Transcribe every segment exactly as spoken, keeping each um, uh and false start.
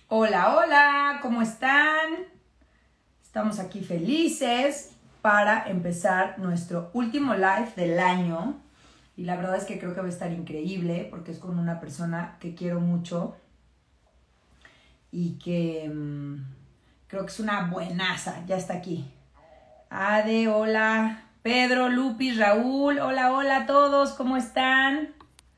Hola, hola, ¿cómo están? Estamos aquí felices para empezar nuestro último live del año. Y la verdad es que creo que va a estar increíble porque es con una persona que quiero mucho y que mmm, creo que es una buenaza. Ya está aquí. Ade, hola. Pedro, Lupis, Raúl, hola, hola a todos, ¿cómo están?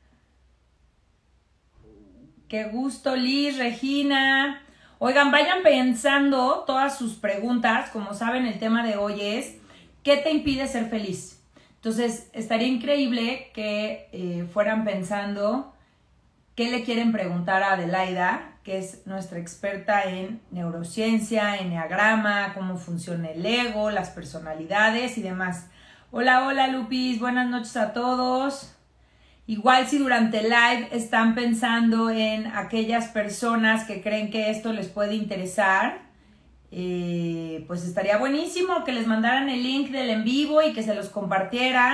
Qué gusto, Liz, Regina. Oigan, vayan pensando todas sus preguntas. Como saben, el tema de hoy es ¿qué te impide ser feliz? Entonces, estaría increíble que eh, fueran pensando qué le quieren preguntar a Adelaida, que es nuestra experta en neurociencia, enneagrama, cómo funciona el ego, las personalidades y demás. Hola, hola, Lupis. Buenas noches a todos. Igual si durante el live están pensando en aquellas personas que creen que esto les puede interesar, eh, pues estaría buenísimo que les mandaran el link del en vivo y que se los compartieran.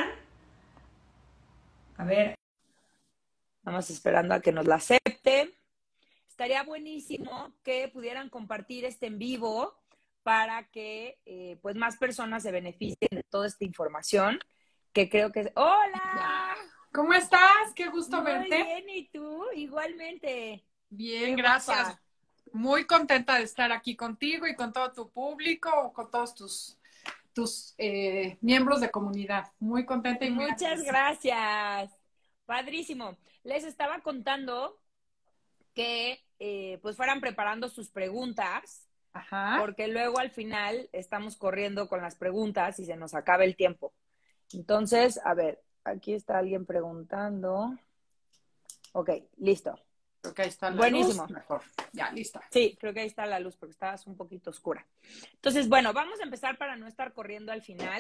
A ver, estamos esperando a que nos la acepte. Estaría buenísimo que pudieran compartir este en vivo para que eh, pues más personas se beneficien de toda esta información que creo que es... ¡Hola! ¿Cómo estás? Qué gusto Muy verte. bien, ¿y tú? Igualmente. Bien, Qué gracias. guapa. Muy contenta de estar aquí contigo y con todo tu público, con todos tus, tus eh, miembros de comunidad. Muy contenta y muy Muchas agradecida. gracias. Padrísimo. Les estaba contando que eh, pues fueran preparando sus preguntas, Ajá. porque luego al final estamos corriendo con las preguntas y se nos acaba el tiempo. Entonces, a ver, aquí está alguien preguntando. Ok, listo. Creo que ahí está la luz. Buenísimo. Mejor. Ya, lista. Sí, creo que ahí está la luz porque estabas un poquito oscura. Entonces, bueno, vamos a empezar para no estar corriendo al final.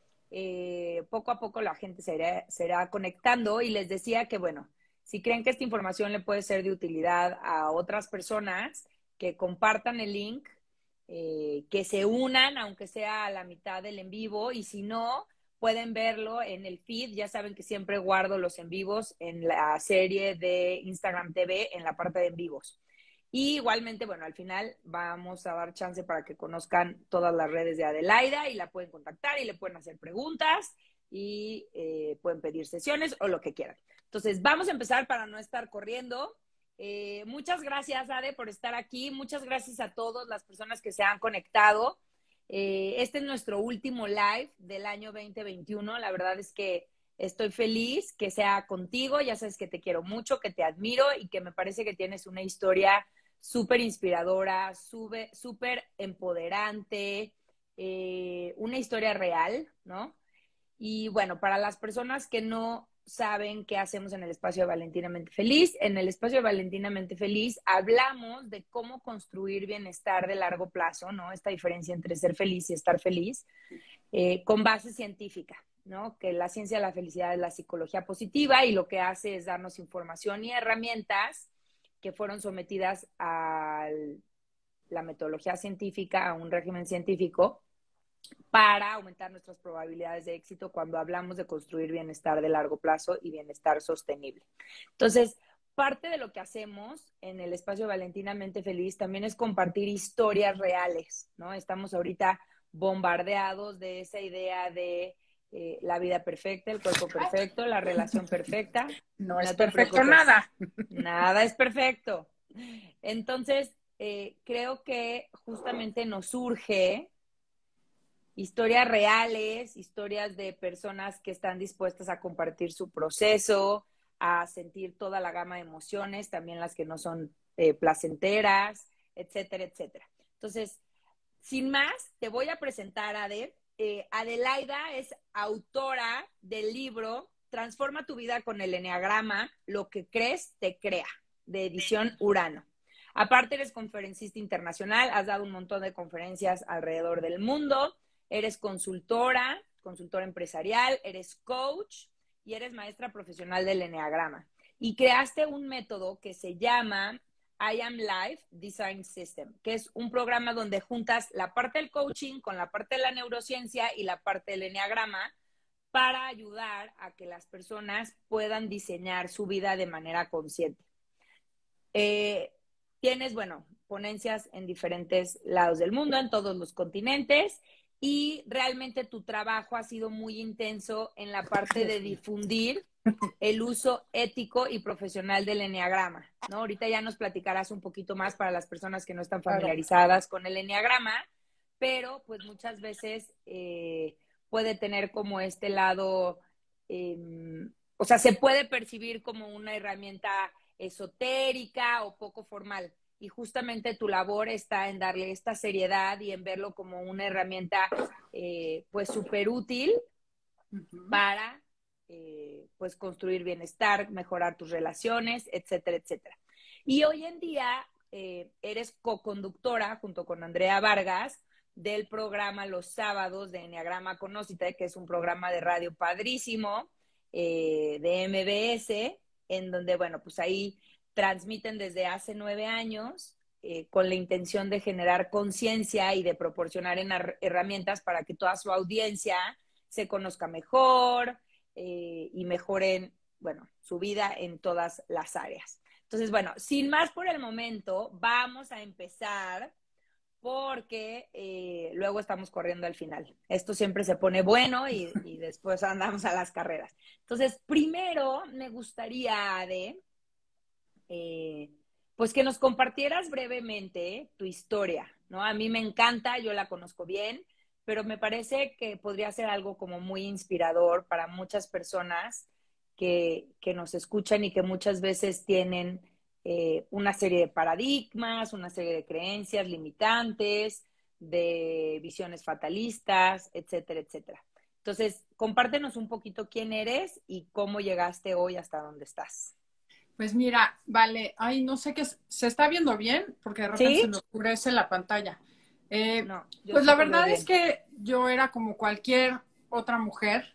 Eh, poco a poco la gente se irá, se irá conectando y les decía que, bueno, si creen que esta información le puede ser de utilidad a otras personas, que compartan el link, eh, que se unan, aunque sea a la mitad del en vivo, y si no, pueden verlo en el feed. Ya saben que siempre guardo los en vivos en la serie de Instagram T V en la parte de en vivos. Y igualmente, bueno, al final vamos a dar chance para que conozcan todas las redes de Adelaida y la pueden contactar y le pueden hacer preguntas y eh, pueden pedir sesiones o lo que quieran. Entonces, vamos a empezar para no estar corriendo. Eh, muchas gracias, Ade, por estar aquí. Muchas gracias a todas las personas que se han conectado. Eh, este es nuestro último live del año veinte veintiuno. La verdad es que estoy feliz que sea contigo. Ya sabes que te quiero mucho, que te admiro y que me parece que tienes una historia súper inspiradora, súper empoderante, eh, una historia real, ¿no? Y bueno, para las personas que no saben qué hacemos en el espacio de Valentinamente Feliz, en el espacio de Valentinamente Feliz hablamos de cómo construir bienestar de largo plazo, ¿no? Esta diferencia entre ser feliz y estar feliz, eh, con base científica, ¿no? Que la ciencia de la felicidad es la psicología positiva y lo que hace es darnos información y herramientas que fueron sometidas a la metodología científica, a un régimen científico, para aumentar nuestras probabilidades de éxito cuando hablamos de construir bienestar de largo plazo y bienestar sostenible. Entonces, parte de lo que hacemos en el espacio Valentinamente Feliz también es compartir historias reales, ¿no? Estamos ahorita bombardeados de esa idea de eh, la vida perfecta, el cuerpo perfecto, la relación perfecta. No es No te perfecto preocupes, nada. nada es perfecto. Entonces, eh, creo que justamente nos surge historias reales, historias de personas que están dispuestas a compartir su proceso, a sentir toda la gama de emociones, también las que no son eh, placenteras, etcétera, etcétera. Entonces, sin más, te voy a presentar a Ade. Eh, Adelaida es autora del libro Transforma tu vida con el enneagrama, lo que crees te crea, de edición Urano. Aparte, eres conferencista internacional, has dado un montón de conferencias alrededor del mundo, eres consultora, consultora empresarial, eres coach y eres maestra profesional del enneagrama. Y creaste un método que se llama I Am Life Design System, que es un programa donde juntas la parte del coaching con la parte de la neurociencia y la parte del enneagrama para ayudar a que las personas puedan diseñar su vida de manera consciente. Eh, tienes, bueno, ponencias en diferentes lados del mundo, en todos los continentes, y realmente tu trabajo ha sido muy intenso en la parte de difundir el uso ético y profesional del eneagrama, ¿no? Ahorita ya nos platicarás un poquito más para las personas que no están familiarizadas con el eneagrama, pero pues muchas veces eh, puede tener como este lado, eh, o sea, se puede percibir como una herramienta esotérica o poco formal. Y justamente tu labor está en darle esta seriedad y en verlo como una herramienta eh, pues súper útil uh-huh. para eh, pues construir bienestar, mejorar tus relaciones, etcétera, etcétera. Y hoy en día eh, eres co-conductora junto con Andrea Vargas del programa Los Sábados de Enneagrama Conócete, que es un programa de radio padrísimo eh, de M B S, en donde, bueno, pues ahí transmiten desde hace nueve años eh, con la intención de generar conciencia y de proporcionar herramientas para que toda su audiencia se conozca mejor eh, y mejoren, bueno, su vida en todas las áreas. Entonces, bueno, sin más por el momento, vamos a empezar porque eh, luego estamos corriendo al final. Esto siempre se pone bueno y, y después andamos a las carreras. Entonces, primero me gustaría, Ade, eh, pues que nos compartieras brevemente tu historia, ¿no? A mí me encanta, yo la conozco bien, pero me parece que podría ser algo como muy inspirador para muchas personas que, que nos escuchan y que muchas veces tienen eh, una serie de paradigmas, una serie de creencias limitantes, de visiones fatalistas, etcétera, etcétera. Entonces, compártenos un poquito quién eres y cómo llegaste hoy hasta donde estás. Pues mira, vale, ay, no sé qué, ¿se está viendo bien? Porque de repente ¿Sí? se me oscurece la pantalla. Eh, no, pues la verdad es que yo era como cualquier otra mujer.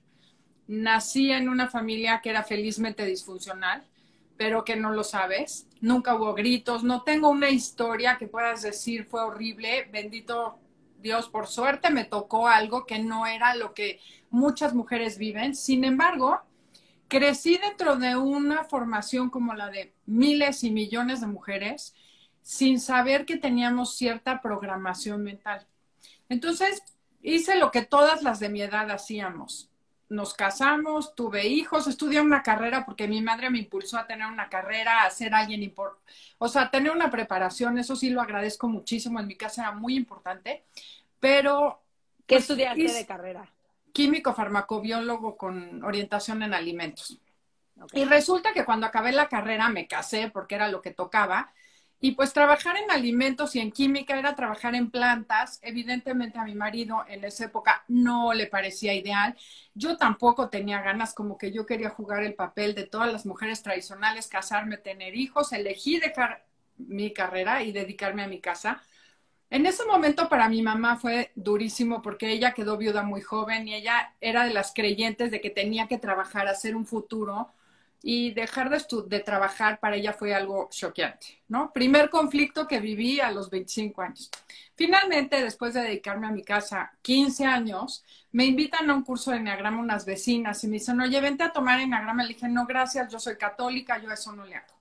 Nací en una familia que era felizmente disfuncional, pero que no lo sabes. Nunca hubo gritos, no tengo una historia que puedas decir fue horrible. Bendito Dios, por suerte me tocó algo que no era lo que muchas mujeres viven. Sin embargo, crecí dentro de una formación como la de miles y millones de mujeres sin saber que teníamos cierta programación mental. Entonces, hice lo que todas las de mi edad hacíamos. Nos casamos, tuve hijos, estudié una carrera porque mi madre me impulsó a tener una carrera, a ser alguien importante. O sea, tener una preparación, eso sí lo agradezco muchísimo. En mi casa era muy importante, pero... ¿Qué pues, estudiaste hice... de carrera? Químico farmacobiólogo con orientación en alimentos. Okay. Y resulta que cuando acabé la carrera me casé porque era lo que tocaba. Y pues trabajar en alimentos y en química era trabajar en plantas. Evidentemente a mi marido en esa época no le parecía ideal. Yo tampoco tenía ganas, como que yo quería jugar el papel de todas las mujeres tradicionales, casarme, tener hijos. Elegí dejar mi carrera y dedicarme a mi casa. En ese momento para mi mamá fue durísimo porque ella quedó viuda muy joven y ella era de las creyentes de que tenía que trabajar, hacer un futuro, y dejar de, de trabajar para ella fue algo choqueante, ¿no? Primer conflicto que viví a los veinticinco años. Finalmente, después de dedicarme a mi casa quince años, me invitan a un curso de enneagrama unas vecinas y me dicen, oye, vente a tomar enneagrama. Le dije, no, gracias, yo soy católica, yo eso no le hago.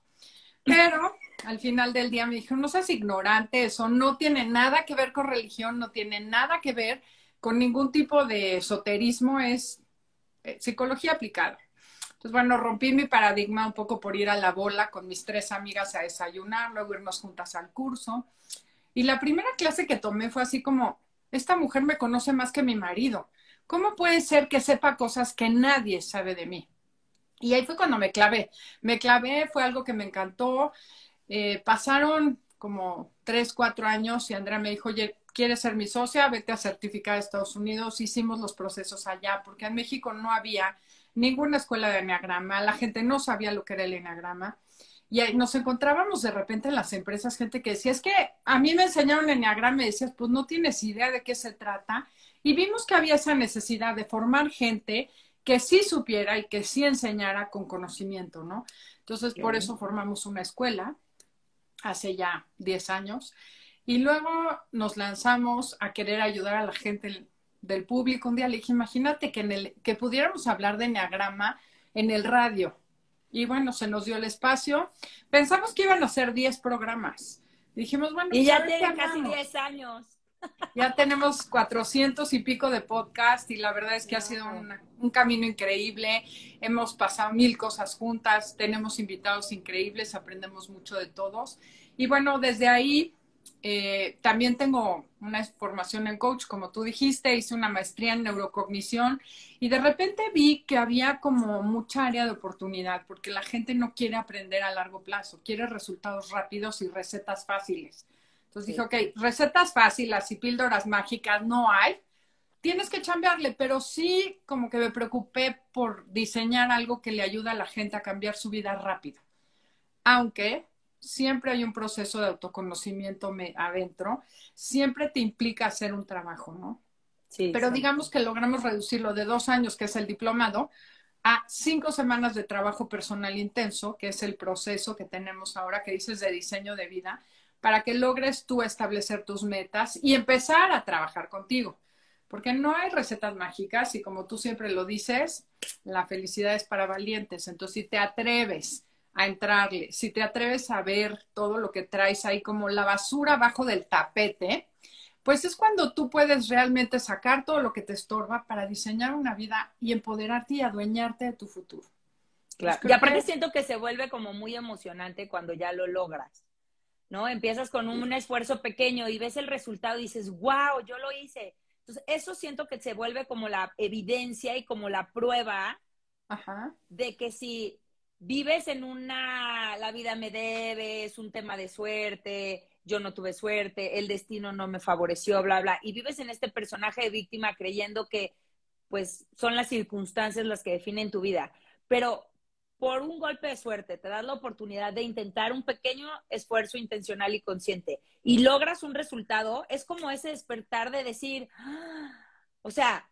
Pero al final del día me dijeron, no seas ignorante, eso no tiene nada que ver con religión, no tiene nada que ver con ningún tipo de esoterismo, es eh, psicología aplicada. Entonces, bueno, rompí mi paradigma un poco por ir a la bola con mis tres amigas a desayunar, luego irnos juntas al curso. Y la primera clase que tomé fue así como, esta mujer me conoce más que mi marido. ¿Cómo puede ser que sepa cosas que nadie sabe de mí? Y ahí fue cuando me clavé. Me clavé, fue algo que me encantó. Eh, pasaron como tres, cuatro años y Andrea me dijo, oye, ¿quieres ser mi socia? Vete a certificar a Estados Unidos. Hicimos los procesos allá, porque en México no había ninguna escuela de enneagrama, la gente no sabía lo que era el enneagrama. Y ahí nos encontrábamos de repente en las empresas gente que decía, es que a mí me enseñaron enneagrama y decías, pues no tienes idea de qué se trata. Y vimos que había esa necesidad de formar gente que sí supiera y que sí enseñara con conocimiento, ¿no? Entonces, por eso formamos una escuela hace ya diez años. Y luego nos lanzamos a querer ayudar a la gente del público. Un día le dije, imagínate que, en el, que pudiéramos hablar de enneagrama en el radio. Y bueno, se nos dio el espacio. Pensamos que iban a ser diez programas. dijimos, bueno, Y pues ya a ver qué tienen casi hagamos. diez años. Ya tenemos cuatrocientos y pico de podcast y la verdad es que ha sido un, un camino increíble. Hemos pasado mil cosas juntas, tenemos invitados increíbles, aprendemos mucho de todos. Y bueno, desde ahí eh, también tengo una formación en coach, como tú dijiste, hice una maestría en neurocognición y de repente vi que había como mucha área de oportunidad porque la gente no quiere aprender a largo plazo, quiere resultados rápidos y recetas fáciles. Entonces Sí. dije, ok, recetas fáciles y píldoras mágicas no hay. Tienes que chambearle, pero sí como que me preocupé por diseñar algo que le ayude a la gente a cambiar su vida rápido. Aunque siempre hay un proceso de autoconocimiento me, adentro, siempre te implica hacer un trabajo, ¿no? Sí, Pero siempre. digamos que logramos reducirlo de dos años, que es el diplomado, a cinco semanas de trabajo personal intenso, que es el proceso que tenemos ahora, que dices de diseño de vida, para que logres tú establecer tus metas y empezar a trabajar contigo. Porque no hay recetas mágicas y como tú siempre lo dices, la felicidad es para valientes. Entonces, si te atreves a entrarle, si te atreves a ver todo lo que traes ahí como la basura abajo del tapete, pues es cuando tú puedes realmente sacar todo lo que te estorba para diseñar una vida y empoderarte y adueñarte de tu futuro. Entonces Claro. Y creo aparte que, siento que se vuelve como muy emocionante cuando ya lo logras, ¿no? Empiezas con un esfuerzo pequeño y ves el resultado y dices, wow, yo lo hice. Entonces, eso siento que se vuelve como la evidencia y como la prueba ajá, de que si vives en una, la vida me debe, es un tema de suerte, yo no tuve suerte, el destino no me favoreció, bla, bla, y vives en este personaje de víctima creyendo que pues son las circunstancias las que definen tu vida, pero por un golpe de suerte te das la oportunidad de intentar un pequeño esfuerzo intencional y consciente y logras un resultado, es como ese despertar de decir, ¡ah! O sea,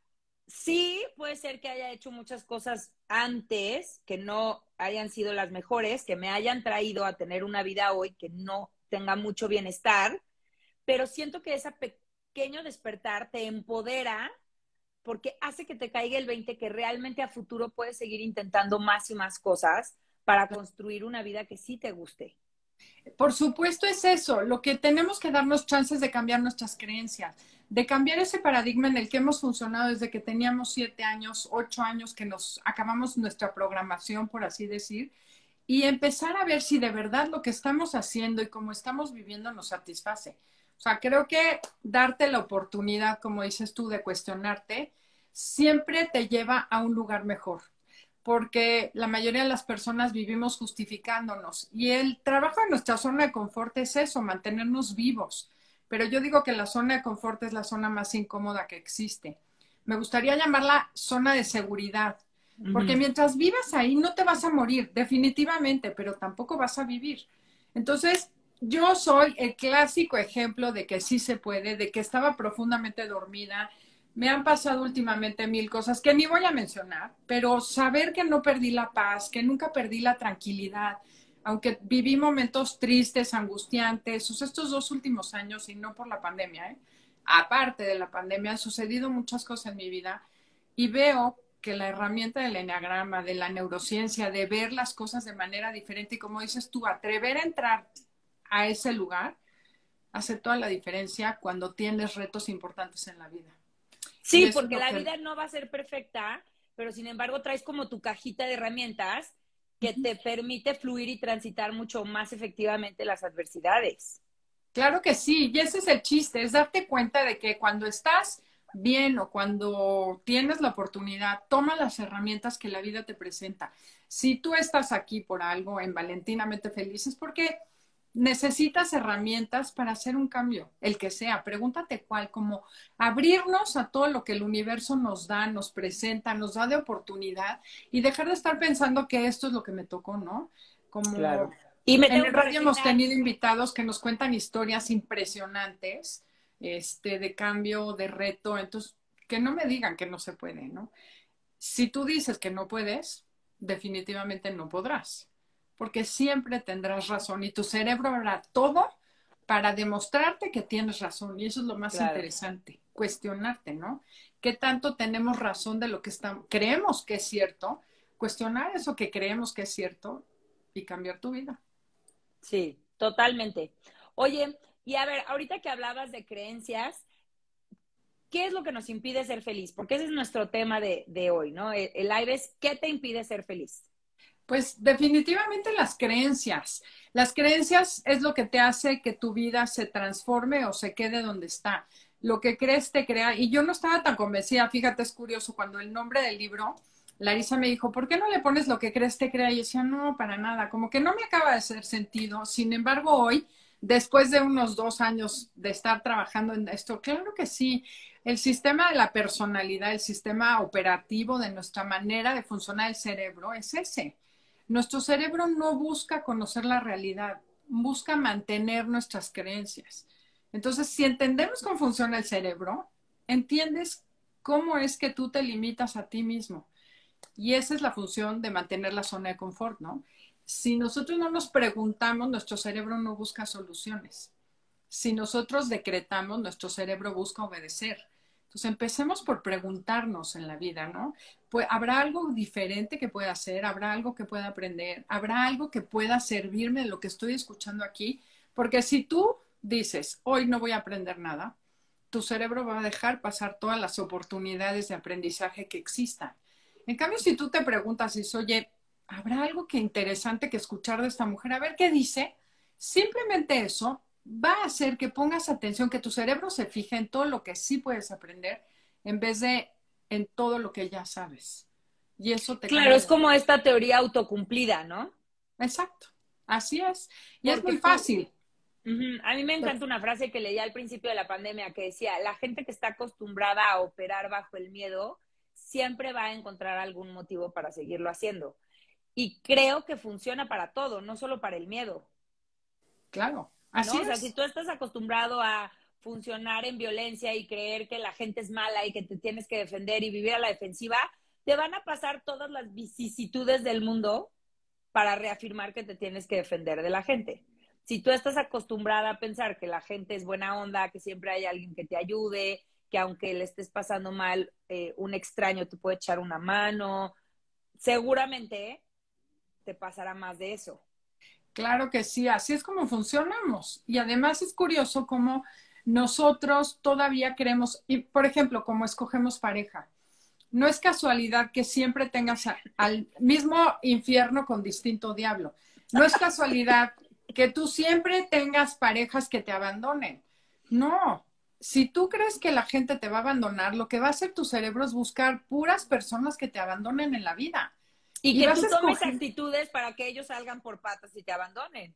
sí puede ser que haya hecho muchas cosas antes que no hayan sido las mejores, que me hayan traído a tener una vida hoy que no tenga mucho bienestar, pero siento que ese pequeño despertar te empodera porque hace que te caiga el veinte que realmente a futuro puedes seguir intentando más y más cosas para construir una vida que sí te guste. por supuesto es eso, lo que tenemos que darnos chances de cambiar nuestras creencias, de cambiar ese paradigma en el que hemos funcionado desde que teníamos siete años, ocho años, que nos acabamos nuestra programación, por así decir, y empezar a ver si de verdad lo que estamos haciendo y cómo estamos viviendo nos satisface. O sea, creo que darte la oportunidad, como dices tú, de cuestionarte, siempre te lleva a un lugar mejor, porque la mayoría de las personas vivimos justificándonos y el trabajo de nuestra zona de confort es eso, mantenernos vivos. Pero yo digo que la zona de confort es la zona más incómoda que existe. Me gustaría llamarla zona de seguridad, porque Uh-huh. mientras vivas ahí no te vas a morir, definitivamente, pero tampoco vas a vivir. Entonces, yo soy el clásico ejemplo de que sí se puede, de que estaba profundamente dormida. Me han pasado últimamente mil cosas que ni voy a mencionar, pero saber que no perdí la paz, que nunca perdí la tranquilidad, aunque viví momentos tristes, angustiantes, o sea, estos dos últimos años y no por la pandemia, ¿eh? Aparte de la pandemia, han sucedido muchas cosas en mi vida y veo que la herramienta del eneagrama, de la neurociencia, de ver las cosas de manera diferente y como dices tú, atrever a entrar a ese lugar, hace toda la diferencia cuando tienes retos importantes en la vida. Y Sí, eso es porque lo la que... vida no va a ser perfecta, pero sin embargo traes como tu cajita de herramientas que te permite fluir y transitar mucho más efectivamente las adversidades. Claro que sí, y ese es el chiste, es darte cuenta de que cuando estás bien o cuando tienes la oportunidad, toma las herramientas que la vida te presenta. Si tú estás aquí por algo en Valentinamente Feliz, es porque necesitas herramientas para hacer un cambio, el que sea. Pregúntate cuál, como abrirnos a todo lo que el universo nos da, nos presenta, nos da de oportunidad y dejar de estar pensando que esto es lo que me tocó, ¿no? Claro. Como Y me en tengo el que radio hemos resignar. tenido invitados que nos cuentan historias impresionantes, este, de cambio, de reto, entonces, que no me digan que no se puede, ¿no? Si tú dices que no puedes, definitivamente no podrás, porque siempre tendrás razón y tu cerebro hará todo para demostrarte que tienes razón y eso es lo más Claro. interesante, cuestionarte, ¿no? ¿Qué tanto tenemos razón de lo que estamos, creemos que es cierto? Cuestionar eso que creemos que es cierto y cambiar tu vida. Sí, totalmente. Oye, y a ver, ahorita que hablabas de creencias, ¿qué es lo que nos impide ser feliz? Porque ese es nuestro tema de, de hoy, ¿no? El, el live es, ¿qué te impide ser feliz? Pues definitivamente las creencias. Las creencias es lo que te hace que tu vida se transforme o se quede donde está. Lo que crees te crea. Y yo no estaba tan convencida, fíjate, es curioso, cuando el nombre del libro, Larisa me dijo, ¿por qué no le pones lo que crees te crea? Y yo decía, no, para nada, como que no me acaba de hacer sentido. Sin embargo, hoy, después de unos dos años de estar trabajando en esto, claro que sí. El sistema de la personalidad, el sistema operativo de nuestra manera de funcionar el cerebro es ese. Nuestro cerebro no busca conocer la realidad, busca mantener nuestras creencias. Entonces, si entendemos cómo funciona el cerebro, entiendes cómo es que tú te limitas a ti mismo. Y esa es la función de mantener la zona de confort, ¿no? Si nosotros no nos preguntamos, nuestro cerebro no busca soluciones. Si nosotros decretamos, nuestro cerebro busca obedecer. Entonces, empecemos por preguntarnos en la vida, ¿no? Pues, ¿habrá algo diferente que pueda hacer? ¿Habrá algo que pueda aprender? ¿Habrá algo que pueda servirme de lo que estoy escuchando aquí? Porque si tú dices, hoy no voy a aprender nada, tu cerebro va a dejar pasar todas las oportunidades de aprendizaje que existan. En cambio, si tú te preguntas, dices, oye, ¿habrá algo que interesante que escuchar de esta mujer? A ver qué dice. Simplemente eso va a hacer que pongas atención, que tu cerebro se fije en todo lo que sí puedes aprender en vez de en todo lo que ya sabes. Y eso te Claro, cambia es la vida. como esta teoría autocumplida, ¿no? Exacto. Así es. Y es Porque muy tú, fácil. uh-huh. A mí me encanta una frase que leí al principio de la pandemia que decía, la gente que está acostumbrada a operar bajo el miedo siempre va a encontrar algún motivo para seguirlo haciendo. Y creo que funciona para todo, no solo para el miedo, Claro. ¿no? Así O sea, si es. tú estás acostumbrado a funcionar en violencia y creer que la gente es mala y que te tienes que defender y vivir a la defensiva, te van a pasar todas las vicisitudes del mundo para reafirmar que te tienes que defender de la gente. Si tú estás acostumbrada a pensar que la gente es buena onda, que siempre hay alguien que te ayude, que aunque le estés pasando mal, eh, un extraño te puede echar una mano, seguramente te pasará más de eso. Claro que sí, así es como funcionamos. Y además es curioso cómo nosotros todavía queremos, y por ejemplo, como escogemos pareja. No es casualidad que siempre tengas a, al mismo infierno con distinto diablo. No es casualidad que tú siempre tengas parejas que te abandonen. No, si tú crees que la gente te va a abandonar, lo que va a hacer tu cerebro es buscar puras personas que te abandonen en la vida. Y Y que vas tú a tomes escoger actitudes para que ellos salgan por patas y te abandonen.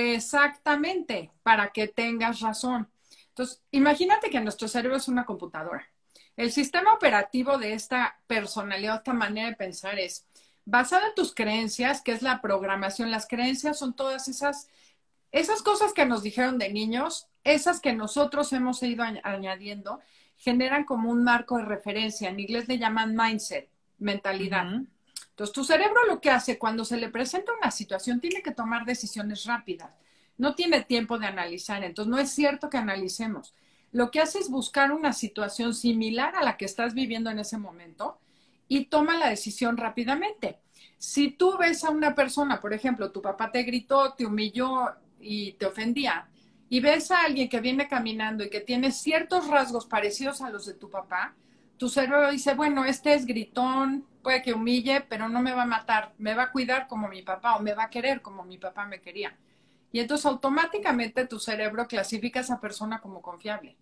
exactamente para que tengas razón. Entonces, imagínate que nuestro cerebro es una computadora. El sistema operativo de esta personalidad, esta manera de pensar es basado en tus creencias, que es la programación. Las creencias son todas esas, esas cosas que nos dijeron de niños, esas que nosotros hemos ido añadiendo, generan como un marco de referencia. En inglés le llaman mindset, mentalidad. Uh-huh. Entonces, tu cerebro lo que hace cuando se le presenta una situación tiene que tomar decisiones rápidas. No tiene tiempo de analizar. Entonces, no es cierto que analicemos. Lo que hace es buscar una situación similar a la que estás viviendo en ese momento y toma la decisión rápidamente. Si tú ves a una persona, por ejemplo, tu papá te gritó, te humilló y te ofendía, y ves a alguien que viene caminando y que tiene ciertos rasgos parecidos a los de tu papá, tu cerebro dice, bueno, este es gritón, puede que humille, pero no me va a matar, me va a cuidar como mi papá o me va a querer como mi papá me quería. Y entonces automáticamente tu cerebro clasifica a esa persona como confiable.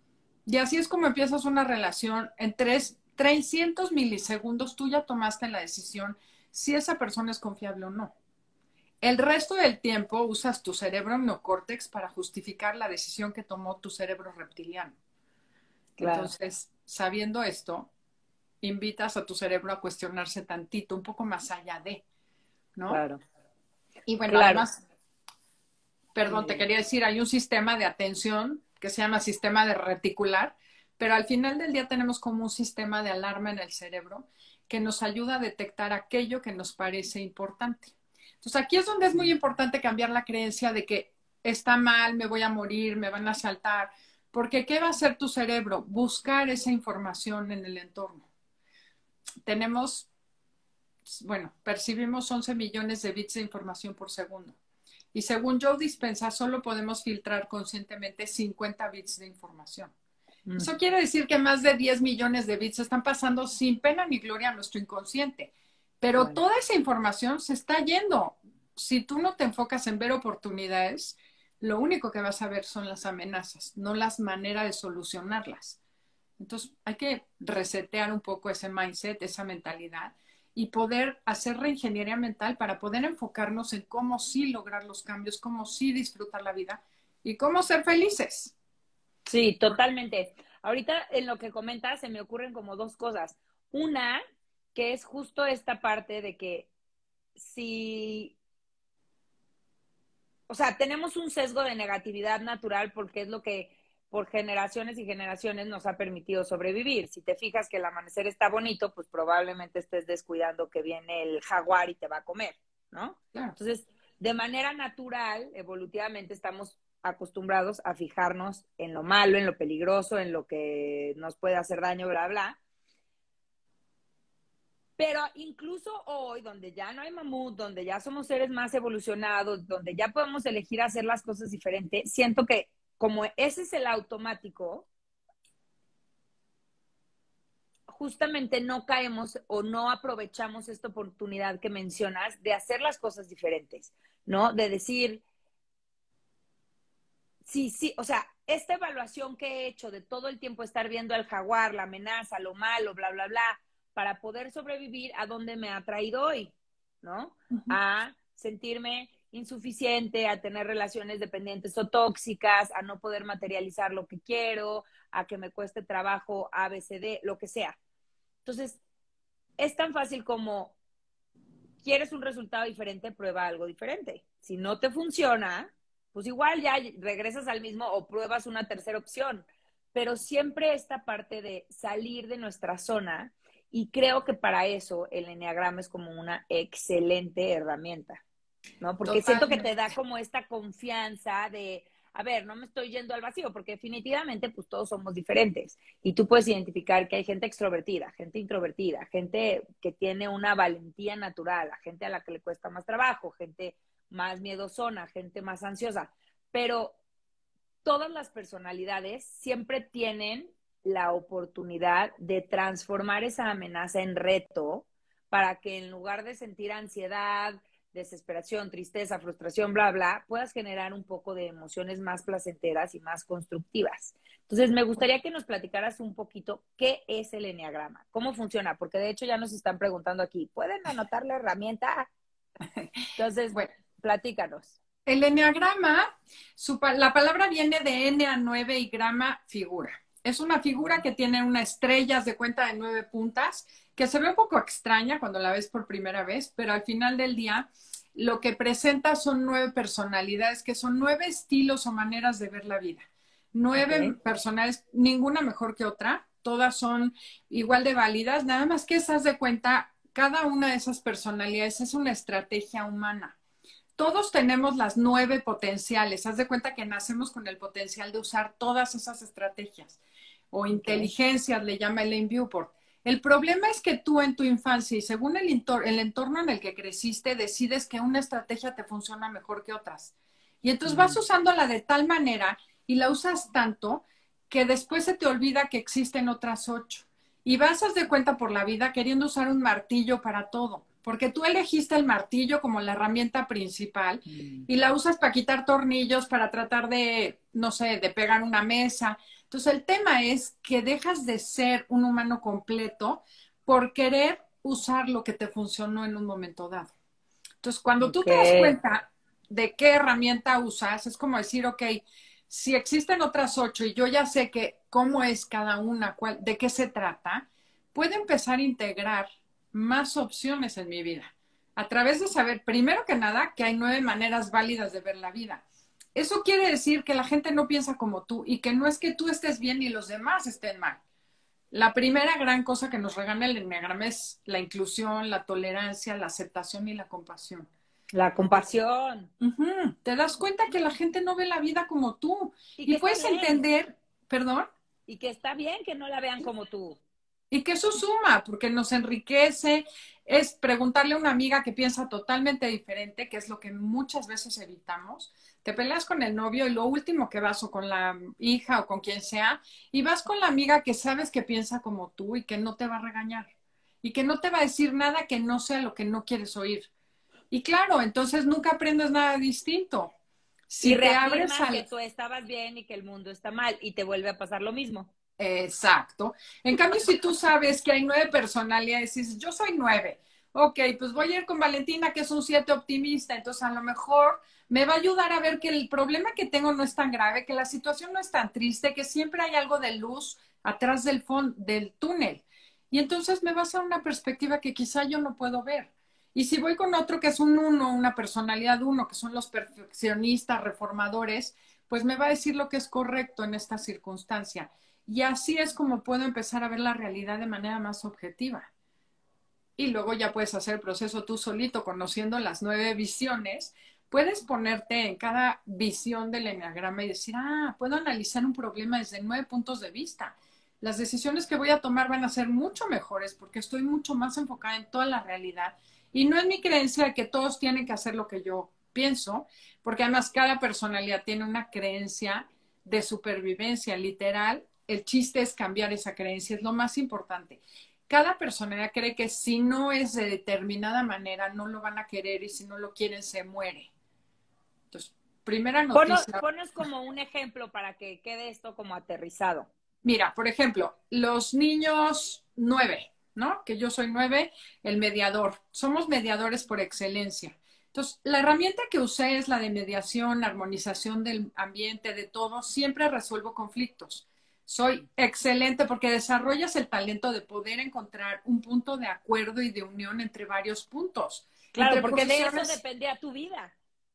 Y así es como empiezas una relación. En tres, trescientos milisegundos tú ya tomaste la decisión si esa persona es confiable o no. El resto del tiempo usas tu cerebro neocórtex para justificar la decisión que tomó tu cerebro reptiliano. Claro. Entonces, sabiendo esto, invitas a tu cerebro a cuestionarse tantito, un poco más allá de, ¿no? Claro, Y bueno, claro. además, perdón, Dime, te dime. quería decir, hay un sistema de atención que se llama sistema de reticular, pero al final del día tenemos como un sistema de alarma en el cerebro que nos ayuda a detectar aquello que nos parece importante. Entonces, aquí es donde es muy importante cambiar la creencia de que está mal, me voy a morir, me van a asaltar, porque ¿qué va a hacer tu cerebro? Buscar esa información en el entorno. Tenemos, bueno, percibimos once millones de bits de información por segundo. Y según Joe Dispenza, solo podemos filtrar conscientemente cincuenta bits de información. Mm. Eso quiere decir que más de diez millones de bits están pasando sin pena ni gloria a nuestro inconsciente. Pero bueno, toda esa información se está yendo. Si tú no te enfocas en ver oportunidades, lo único que vas a ver son las amenazas, no las maneras de solucionarlas. Entonces, hay que resetear un poco ese mindset, esa mentalidad, y poder hacer reingeniería mental para poder enfocarnos en cómo sí lograr los cambios, cómo sí disfrutar la vida y cómo ser felices. Sí, totalmente. Ahorita en lo que comentas se me ocurren como dos cosas. Una, que es justo esta parte de que si, o sea, tenemos un sesgo de negatividad natural porque es lo que por generaciones y generaciones nos ha permitido sobrevivir. Si te fijas que el amanecer está bonito, pues probablemente estés descuidando que viene el jaguar y te va a comer, ¿no? Claro. Entonces, de manera natural, evolutivamente, estamos acostumbrados a fijarnos en lo malo, en lo peligroso, en lo que nos puede hacer daño, bla, bla. Pero incluso hoy, donde ya no hay mamut, donde ya somos seres más evolucionados, donde ya podemos elegir hacer las cosas diferentes, siento que como ese es el automático, justamente no caemos o no aprovechamos esta oportunidad que mencionas de hacer las cosas diferentes, ¿no? De decir, sí, sí, o sea, esta evaluación que he hecho de todo el tiempo estar viendo al jaguar, la amenaza, lo malo, bla, bla, bla, para poder sobrevivir, ¿a dónde me ha traído hoy? ¿No? Uh-huh. A sentirme insuficiente, a tener relaciones dependientes o tóxicas, a no poder materializar lo que quiero, a que me cueste trabajo A, B, C, D, lo que sea. Entonces, es tan fácil como, ¿quieres un resultado diferente? Prueba algo diferente. Si no te funciona, pues igual ya regresas al mismo o pruebas una tercera opción. Pero siempre esta parte de salir de nuestra zona, y creo que para eso el enneagrama es como una excelente herramienta, ¿no? Porque Totalmente. Siento que te da como esta confianza de, a ver, no me estoy yendo al vacío, porque definitivamente pues todos somos diferentes. Y tú puedes identificar que hay gente extrovertida, gente introvertida, gente que tiene una valentía natural, gente a la que le cuesta más trabajo, gente más miedosona, gente más ansiosa. Pero todas las personalidades siempre tienen la oportunidad de transformar esa amenaza en reto para que en lugar de sentir ansiedad, desesperación, tristeza, frustración, bla, bla, puedas generar un poco de emociones más placenteras y más constructivas. Entonces, me gustaría que nos platicaras un poquito qué es el enneagrama, cómo funciona, porque de hecho ya nos están preguntando aquí, ¿pueden anotar la herramienta? Entonces, bueno, platícanos. El enneagrama, su, la palabra viene de ene a nueve y grama, figura. Es una figura que tiene una estrella de cuenta de nueve puntas, que se ve un poco extraña cuando la ves por primera vez, pero al final del día lo que presenta son nueve personalidades, que son nueve estilos o maneras de ver la vida. Nueve okay. personalidades, ninguna mejor que otra, todas son igual de válidas, nada más que esas de cuenta, cada una de esas personalidades es una estrategia humana. Todos tenemos las nueve potenciales. Haz de cuenta que nacemos con el potencial de usar todas esas estrategias o okay. inteligencias, le llama Elaine Viewport. El problema es que tú en tu infancia y según el, entor el entorno en el que creciste, decides que una estrategia te funciona mejor que otras. Y entonces mm. vas usándola de tal manera y la usas tanto que después se te olvida que existen otras ocho. Y vas, haz de cuenta por la vida queriendo usar un martillo para todo. Porque tú elegiste el martillo como la herramienta principal mm. y la usas para quitar tornillos, para tratar de, no sé, de pegar una mesa. Entonces, el tema es que dejas de ser un humano completo por querer usar lo que te funcionó en un momento dado. Entonces, cuando okay. tú te das cuenta de qué herramienta usas, es como decir, ok, si existen otras ocho y yo ya sé que cómo es cada una, cuál, de qué se trata, puedo empezar a integrar más opciones en mi vida, a través de saber, primero que nada, que hay nueve maneras válidas de ver la vida. Eso quiere decir que la gente no piensa como tú y que no es que tú estés bien y los demás estén mal. La primera gran cosa que nos regala el enneagrama es la inclusión, la tolerancia, la aceptación y la compasión. La compasión. Uh-huh. Te das cuenta que la gente no ve la vida como tú. Y, y puedes entender, perdón. Y que está bien que no la vean como tú. Y que eso suma, porque nos enriquece, es preguntarle a una amiga que piensa totalmente diferente, que es lo que muchas veces evitamos. Te peleas con el novio y lo último que vas o con la hija o con quien sea, y vas con la amiga que sabes que piensa como tú y que no te va a regañar y que no te va a decir nada que no sea lo que no quieres oír. Y claro, entonces nunca aprendes nada distinto. Y Si te abres reafirmas que al... tú estabas bien y que el mundo está mal y te vuelve a pasar lo mismo. Exacto. En cambio, si tú sabes que hay nueve personalidades y dices, yo soy nueve, ok, pues voy a ir con Valentina, que es un siete optimista, entonces a lo mejor me va a ayudar a ver que el problema que tengo no es tan grave, que la situación no es tan triste, que siempre hay algo de luz atrás del fondo, del túnel. Y entonces me vas a una perspectiva que quizá yo no puedo ver. Y si voy con otro que es un uno, una personalidad uno, que son los perfeccionistas, reformadores, pues me va a decir lo que es correcto en esta circunstancia. Y así es como puedo empezar a ver la realidad de manera más objetiva. Y luego ya puedes hacer el proceso tú solito, conociendo las nueve visiones. Puedes ponerte en cada visión del eneagrama y decir, ah, puedo analizar un problema desde nueve puntos de vista. Las decisiones que voy a tomar van a ser mucho mejores porque estoy mucho más enfocada en toda la realidad. Y no es mi creencia de que todos tienen que hacer lo que yo pienso, porque además cada personalidad tiene una creencia de supervivencia literal. El chiste es cambiar esa creencia, es lo más importante. Cada personalidad cree que si no es de determinada manera, no lo van a querer y si no lo quieren, se muere. Entonces, primera Ponos, noticia. ponos como un ejemplo para que quede esto como aterrizado. Mira, por ejemplo, los niños nueve, ¿no? Que yo soy nueve, el mediador. Somos mediadores por excelencia. Entonces, la herramienta que usé es la de mediación, armonización del ambiente, de todo. Siempre resuelvo conflictos. Soy excelente porque desarrollas el talento de poder encontrar un punto de acuerdo y de unión entre varios puntos. Claro, Entre porque de eso posiciones. dependía tu vida.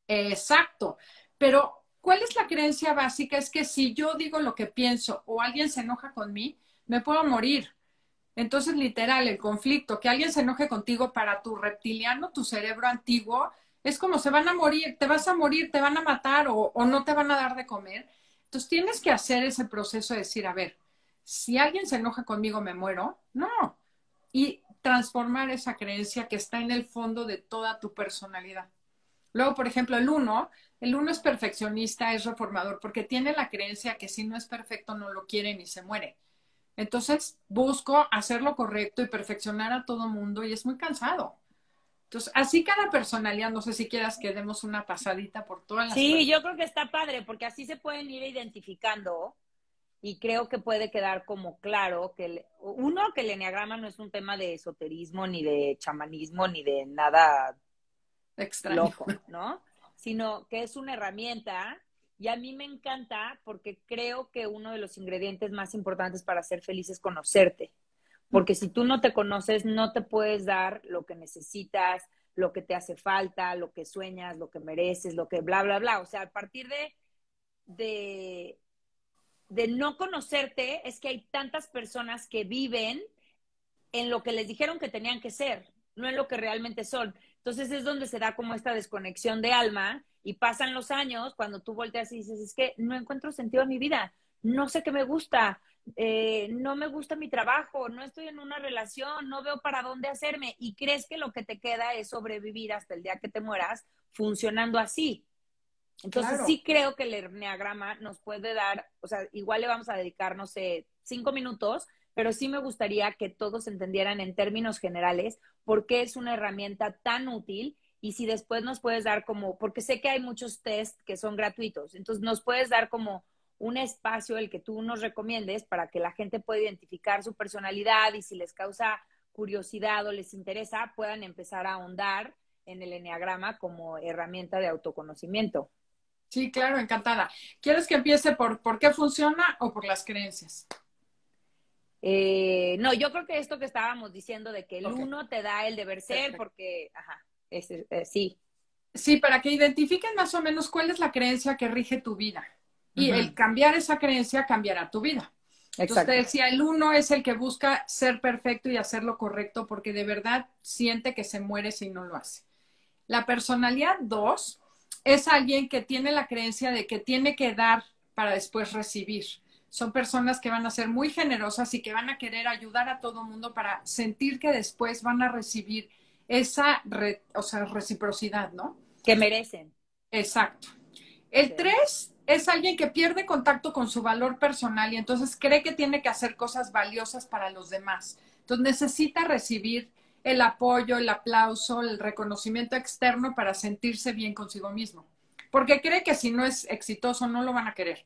Exacto. Pero, ¿cuál es la creencia básica? Es que si yo digo lo que pienso o alguien se enoja con mí, me puedo morir. Entonces, literal, el conflicto, que alguien se enoje contigo para tu reptiliano, tu cerebro antiguo, es como se van a morir, te vas a morir, te van a matar o, o no te van a dar de comer. Entonces, tienes que hacer ese proceso de decir, a ver, si alguien se enoja conmigo, me muero. No. Y transformar esa creencia que está en el fondo de toda tu personalidad. Luego, por ejemplo, el uno, el uno es perfeccionista, es reformador, porque tiene la creencia que si no es perfecto no lo quiere ni se muere. Entonces, busco hacer lo correcto y perfeccionar a todo mundo y es muy cansado. Entonces, así cada personalidad, no sé si quieras que demos una pasadita por todas las Sí, yo personas. creo que está padre porque así se pueden ir identificando y creo que puede quedar como claro que, el, uno, que el eneagrama no es un tema de esoterismo, ni de chamanismo, ni de nada Extraño. loco, ¿no? Sino que es una herramienta y a mí me encanta porque creo que uno de los ingredientes más importantes para ser feliz es conocerte. Porque si tú no te conoces, no te puedes dar lo que necesitas, lo que te hace falta, lo que sueñas, lo que mereces, lo que bla, bla, bla. O sea, a partir de, de, de no conocerte es que hay tantas personas que viven en lo que les dijeron que tenían que ser, no en lo que realmente son. Entonces es donde se da como esta desconexión de alma y pasan los años cuando tú volteas y dices, es que no encuentro sentido en mi vida, no sé qué me gusta, eh, no me gusta mi trabajo, no estoy en una relación, no veo para dónde hacerme y crees que lo que te queda es sobrevivir hasta el día que te mueras funcionando así. Entonces Claro. sí creo que el enneagrama nos puede dar, o sea, igual le vamos a dedicar, no sé, cinco minutos, pero sí me gustaría que todos entendieran en términos generales por qué es una herramienta tan útil y si después nos puedes dar como, porque sé que hay muchos test que son gratuitos, entonces nos puedes dar como un espacio el que tú nos recomiendes para que la gente pueda identificar su personalidad y si les causa curiosidad o les interesa, puedan empezar a ahondar en el enneagrama como herramienta de autoconocimiento. Sí, claro, encantada. ¿Quieres que empiece por por qué funciona o por las creencias? Eh, no, yo creo que esto que estábamos diciendo de que el Ok, uno te da el deber ser perfecto. porque, ajá, es, eh, sí. Sí, para que identifiquen más o menos cuál es la creencia que rige tu vida. Y el Ujú, cambiar esa creencia cambiará tu vida. Entonces te exacto. decía, el uno es el que busca ser perfecto y hacer lo correcto porque de verdad siente que se muere si no lo hace. La personalidad dos es alguien que tiene la creencia de que tiene que dar para después recibir. Son personas que van a ser muy generosas y que van a querer ayudar a todo mundo para sentir que después van a recibir esa re, o sea, reciprocidad, ¿no? Que merecen. Exacto. El Okay. tres es alguien que pierde contacto con su valor personal y entonces cree que tiene que hacer cosas valiosas para los demás. Entonces necesita recibir el apoyo, el aplauso, el reconocimiento externo para sentirse bien consigo mismo. Porque cree que si no es exitoso no lo van a querer.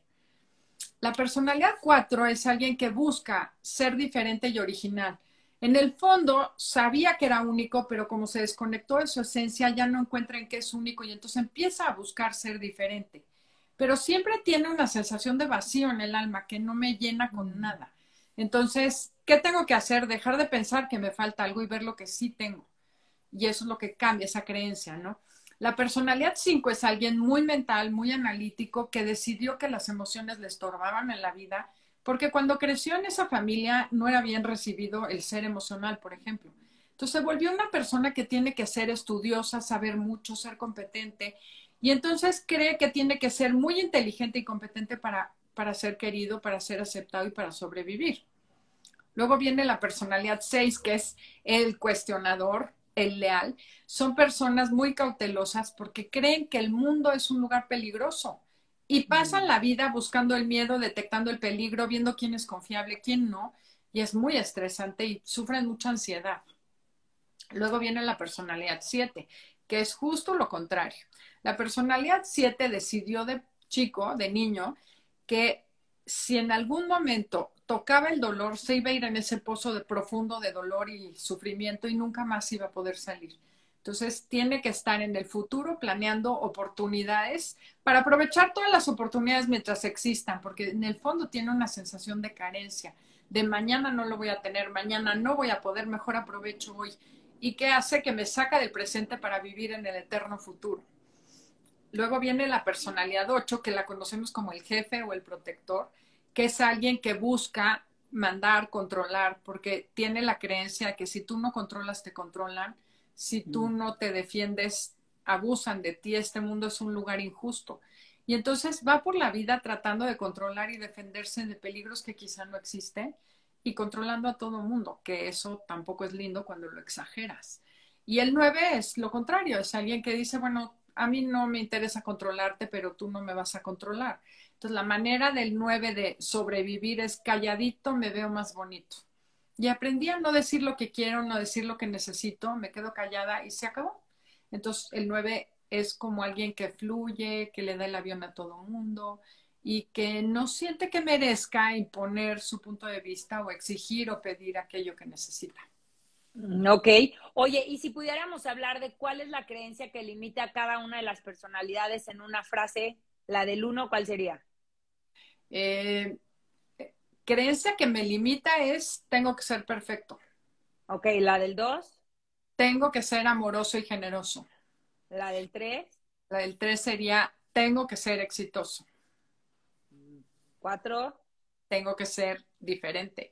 La personalidad cuatro es alguien que busca ser diferente y original. En el fondo sabía que era único, pero como se desconectó de su esencia, ya no encuentra en qué es único y entonces empieza a buscar ser diferente. Pero siempre tiene una sensación de vacío en el alma que no me llena con nada. Entonces, ¿qué tengo que hacer? Dejar de pensar que me falta algo y ver lo que sí tengo. Y eso es lo que cambia esa creencia, ¿no? La personalidad cinco es alguien muy mental, muy analítico, que decidió que las emociones le estorbaban en la vida, porque cuando creció en esa familia no era bien recibido el ser emocional, por ejemplo. Entonces se volvió una persona que tiene que ser estudiosa, saber mucho, ser competente, y entonces cree que tiene que ser muy inteligente y competente para, para ser querido, para ser aceptado y para sobrevivir. Luego viene la personalidad seis, que es el cuestionador, el leal. Son personas muy cautelosas porque creen que el mundo es un lugar peligroso y pasan la vida buscando el miedo, detectando el peligro, viendo quién es confiable, quién no, y es muy estresante y sufren mucha ansiedad. Luego viene la personalidad siete, que es justo lo contrario. La personalidad siete decidió de chico, de niño, que si en algún momento tocaba el dolor, se iba a ir en ese pozo de profundo de dolor y sufrimiento y nunca más iba a poder salir. Entonces tiene que estar en el futuro planeando oportunidades para aprovechar todas las oportunidades mientras existan, porque en el fondo tiene una sensación de carencia, de mañana no lo voy a tener, mañana no voy a poder, mejor aprovecho hoy. ¿Y qué hace? Que me saca del presente para vivir en el eterno futuro. Luego viene la personalidad ocho, que la conocemos como el jefe o el protector, que es alguien que busca mandar, controlar, porque tiene la creencia de que si tú no controlas, te controlan, si tú no te defiendes, abusan de ti, este mundo es un lugar injusto. Y entonces va por la vida tratando de controlar y defenderse de peligros que quizá no existen y controlando a todo mundo, que eso tampoco es lindo cuando lo exageras. Y el nueve es lo contrario, es alguien que dice, bueno, a mí no me interesa controlarte, pero tú no me vas a controlar. Entonces, la manera del nueve de sobrevivir es calladito, me veo más bonito. Y aprendí a no decir lo que quiero, no decir lo que necesito, me quedo callada y se acabó. Entonces, el nueve es como alguien que fluye, que le da el avión a todo mundo y que no siente que merezca imponer su punto de vista o exigir o pedir aquello que necesita. Ok. Oye, y si pudiéramos hablar de cuál es la creencia que limita a cada una de las personalidades en una frase, la del uno, ¿cuál sería? Eh, creencia que me limita es tengo que ser perfecto. Ok, la del dos, Tengo que ser amoroso y generoso. la del tres, La del tres sería tengo que ser exitoso. cuatro, Tengo que ser diferente.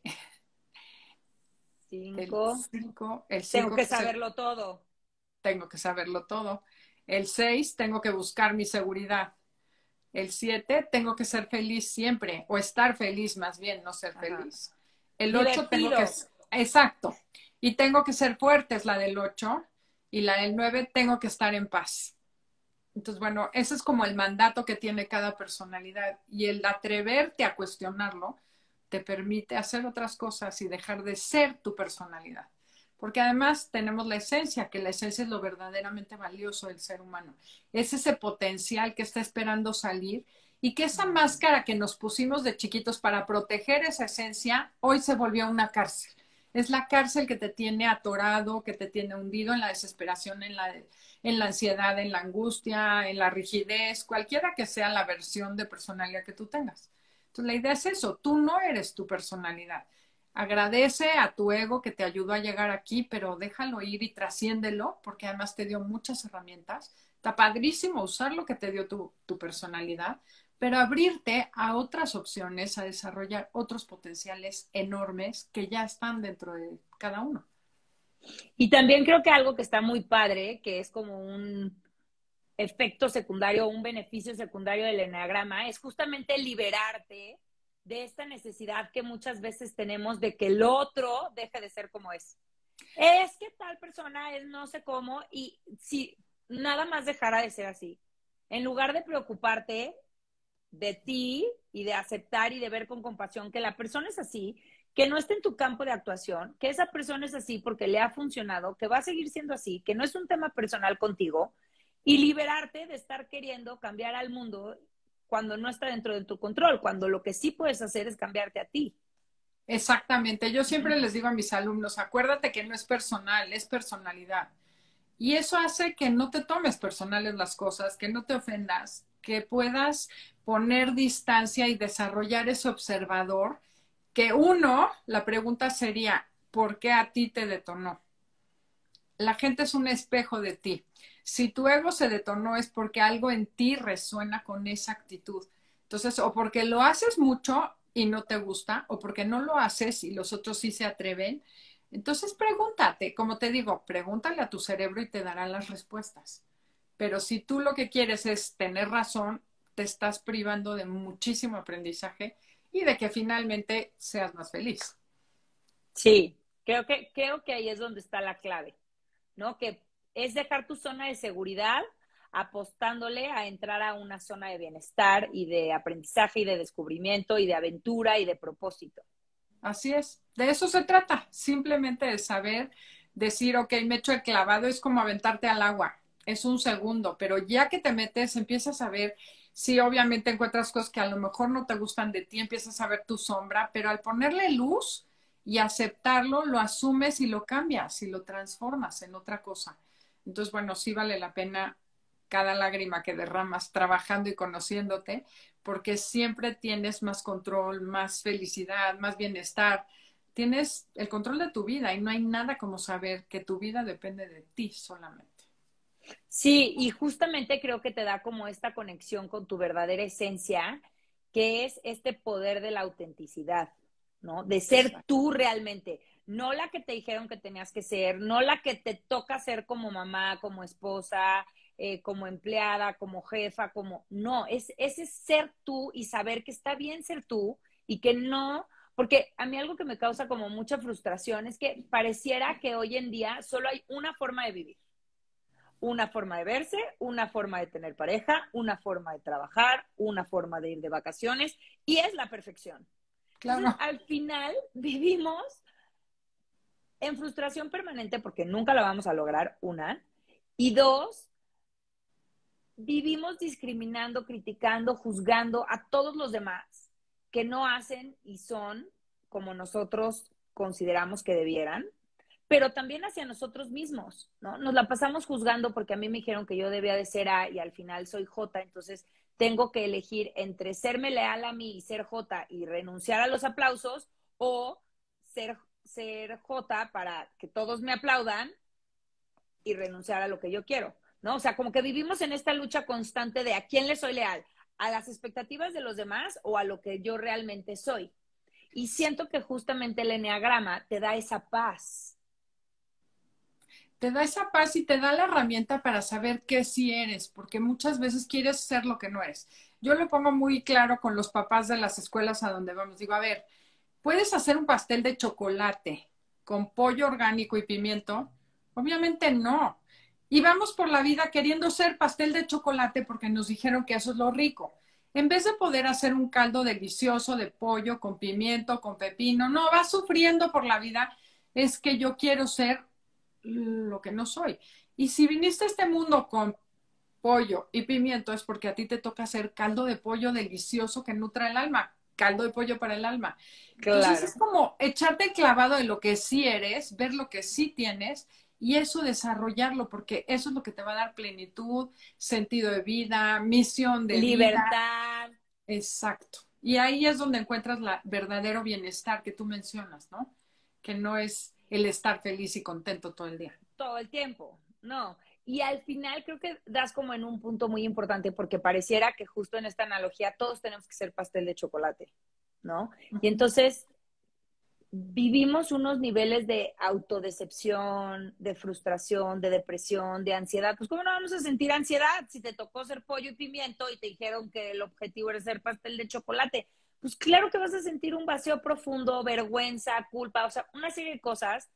El cinco, cinco, el tengo cinco que que ser, saberlo todo. tengo que saberlo todo. El seis, tengo que buscar mi seguridad. El siete, tengo que ser feliz siempre, o estar feliz más bien, no ser Ajá. feliz. El ocho, tengo que, Divertido. exacto. Y tengo que ser fuerte, es la del ocho. Y la del nueve, tengo que estar en paz. Entonces, bueno, ese es como el mandato que tiene cada personalidad. Y el atreverte a cuestionarlo te permite hacer otras cosas y dejar de ser tu personalidad. Porque además tenemos la esencia, que la esencia es lo verdaderamente valioso del ser humano. Es ese potencial que está esperando salir y que esa máscara que nos pusimos de chiquitos para proteger esa esencia, hoy se volvió una cárcel. Es la cárcel que te tiene atorado, que te tiene hundido en la desesperación, en la, en la ansiedad, en la angustia, en la rigidez, cualquiera que sea la versión de personalidad que tú tengas. Entonces, la idea es eso, tú no eres tu personalidad. Agradece a tu ego que te ayudó a llegar aquí, pero déjalo ir y trasciéndelo, porque además te dio muchas herramientas. Está padrísimo usar lo que te dio tu, tu personalidad, pero abrirte a otras opciones, a desarrollar otros potenciales enormes que ya están dentro de cada uno. Y también creo que algo que está muy padre, que es como un efecto secundario, un beneficio secundario del eneagrama, es justamente liberarte de esta necesidad que muchas veces tenemos de que el otro deje de ser como es. Es que tal persona es no sé cómo, y si nada más dejara de ser así, en lugar de preocuparte de ti y de aceptar y de ver con compasión que la persona es así, que no está en tu campo de actuación, que esa persona es así porque le ha funcionado, que va a seguir siendo así, que no es un tema personal contigo, y liberarte de estar queriendo cambiar al mundo cuando no está dentro de tu control, cuando lo que sí puedes hacer es cambiarte a ti. Exactamente. Yo siempre les digo a mis alumnos, acuérdate que no es personal, es personalidad. Y eso hace que no te tomes personales las cosas, que no te ofendas, que puedas poner distancia y desarrollar ese observador, que uno, la pregunta sería, ¿por qué a ti te detonó? La gente es un espejo de ti. Si tu ego se detonó es porque algo en ti resuena con esa actitud. Entonces, o porque lo haces mucho y no te gusta, o porque no lo haces y los otros sí se atreven. Entonces, pregúntate, como te digo, pregúntale a tu cerebro y te dará las respuestas. Pero si tú lo que quieres es tener razón, te estás privando de muchísimo aprendizaje y de que finalmente seas más feliz. Sí, creo que, creo que ahí es donde está la clave, ¿no? Que es dejar tu zona de seguridad apostándole a entrar a una zona de bienestar y de aprendizaje y de descubrimiento y de aventura y de propósito. Así es, de eso se trata, simplemente de saber decir, ok, me echo el clavado, es como aventarte al agua, es un segundo, pero ya que te metes, empiezas a ver, sí, obviamente encuentras cosas que a lo mejor no te gustan de ti, empiezas a ver tu sombra, pero al ponerle luz y aceptarlo, lo asumes y lo cambias y lo transformas en otra cosa. Entonces, bueno, sí vale la pena cada lágrima que derramas trabajando y conociéndote, porque siempre tienes más control, más felicidad, más bienestar. Tienes el control de tu vida y no hay nada como saber que tu vida depende de ti solamente. Sí, y justamente creo que te da como esta conexión con tu verdadera esencia, que es este poder de la autenticidad, ¿no? De ser Exacto. tú realmente, no la que te dijeron que tenías que ser, no la que te toca ser como mamá, como esposa, eh, como empleada, como jefa, como... No, es ese ser tú y saber que está bien ser tú y que no... Porque a mí algo que me causa como mucha frustración es que pareciera que hoy en día solo hay una forma de vivir, una forma de verse, una forma de tener pareja, una forma de trabajar, una forma de ir de vacaciones, y es la perfección. Entonces, Claro. al final vivimos en frustración permanente porque nunca la vamos a lograr, una, y dos, vivimos discriminando, criticando, juzgando a todos los demás que no hacen y son como nosotros consideramos que debieran, pero también hacia nosotros mismos, ¿no? Nos la pasamos juzgando porque a mí me dijeron que yo debía de ser A y al final soy J, entonces tengo que elegir entre serme leal a mí y ser J y renunciar a los aplausos, o ser, ser J para que todos me aplaudan y renunciar a lo que yo quiero, ¿no? O sea, como que vivimos en esta lucha constante de a quién le soy leal, a las expectativas de los demás o a lo que yo realmente soy. Y siento que justamente el eneagrama te da esa paz. Te da esa paz y te da la herramienta para saber qué sí eres, porque muchas veces quieres ser lo que no eres. Yo lo pongo muy claro con los papás de las escuelas a donde vamos. Digo, a ver, ¿puedes hacer un pastel de chocolate con pollo orgánico y pimiento? Obviamente no. Y vamos por la vida queriendo ser pastel de chocolate porque nos dijeron que eso es lo rico. En vez de poder hacer un caldo delicioso de pollo con pimiento, con pepino, no, vas sufriendo por la vida. Es que yo quiero ser lo que no soy. Y si viniste a este mundo con pollo y pimiento es porque a ti te toca hacer caldo de pollo delicioso que nutra el alma, caldo de pollo para el alma. Entonces Claro. es como echarte el clavado de lo que sí eres, ver lo que sí tienes y eso desarrollarlo, porque eso es lo que te va a dar plenitud, sentido de vida, misión de vida. Libertad. Exacto. Y ahí es donde encuentras la verdadero bienestar que tú mencionas, ¿no? Que no es el estar feliz y contento todo el día. Todo el tiempo, no. Y al final creo que das como en un punto muy importante porque pareciera que justo en esta analogía todos tenemos que ser pastel de chocolate, ¿no? Y entonces vivimos unos niveles de autodecepción, de frustración, de depresión, de ansiedad. Pues ¿cómo no vamos a sentir ansiedad si te tocó ser pollo y pimiento y te dijeron que el objetivo era ser pastel de chocolate? pues claro que vas a sentir un vacío profundo, vergüenza, culpa, o sea, una serie de cosas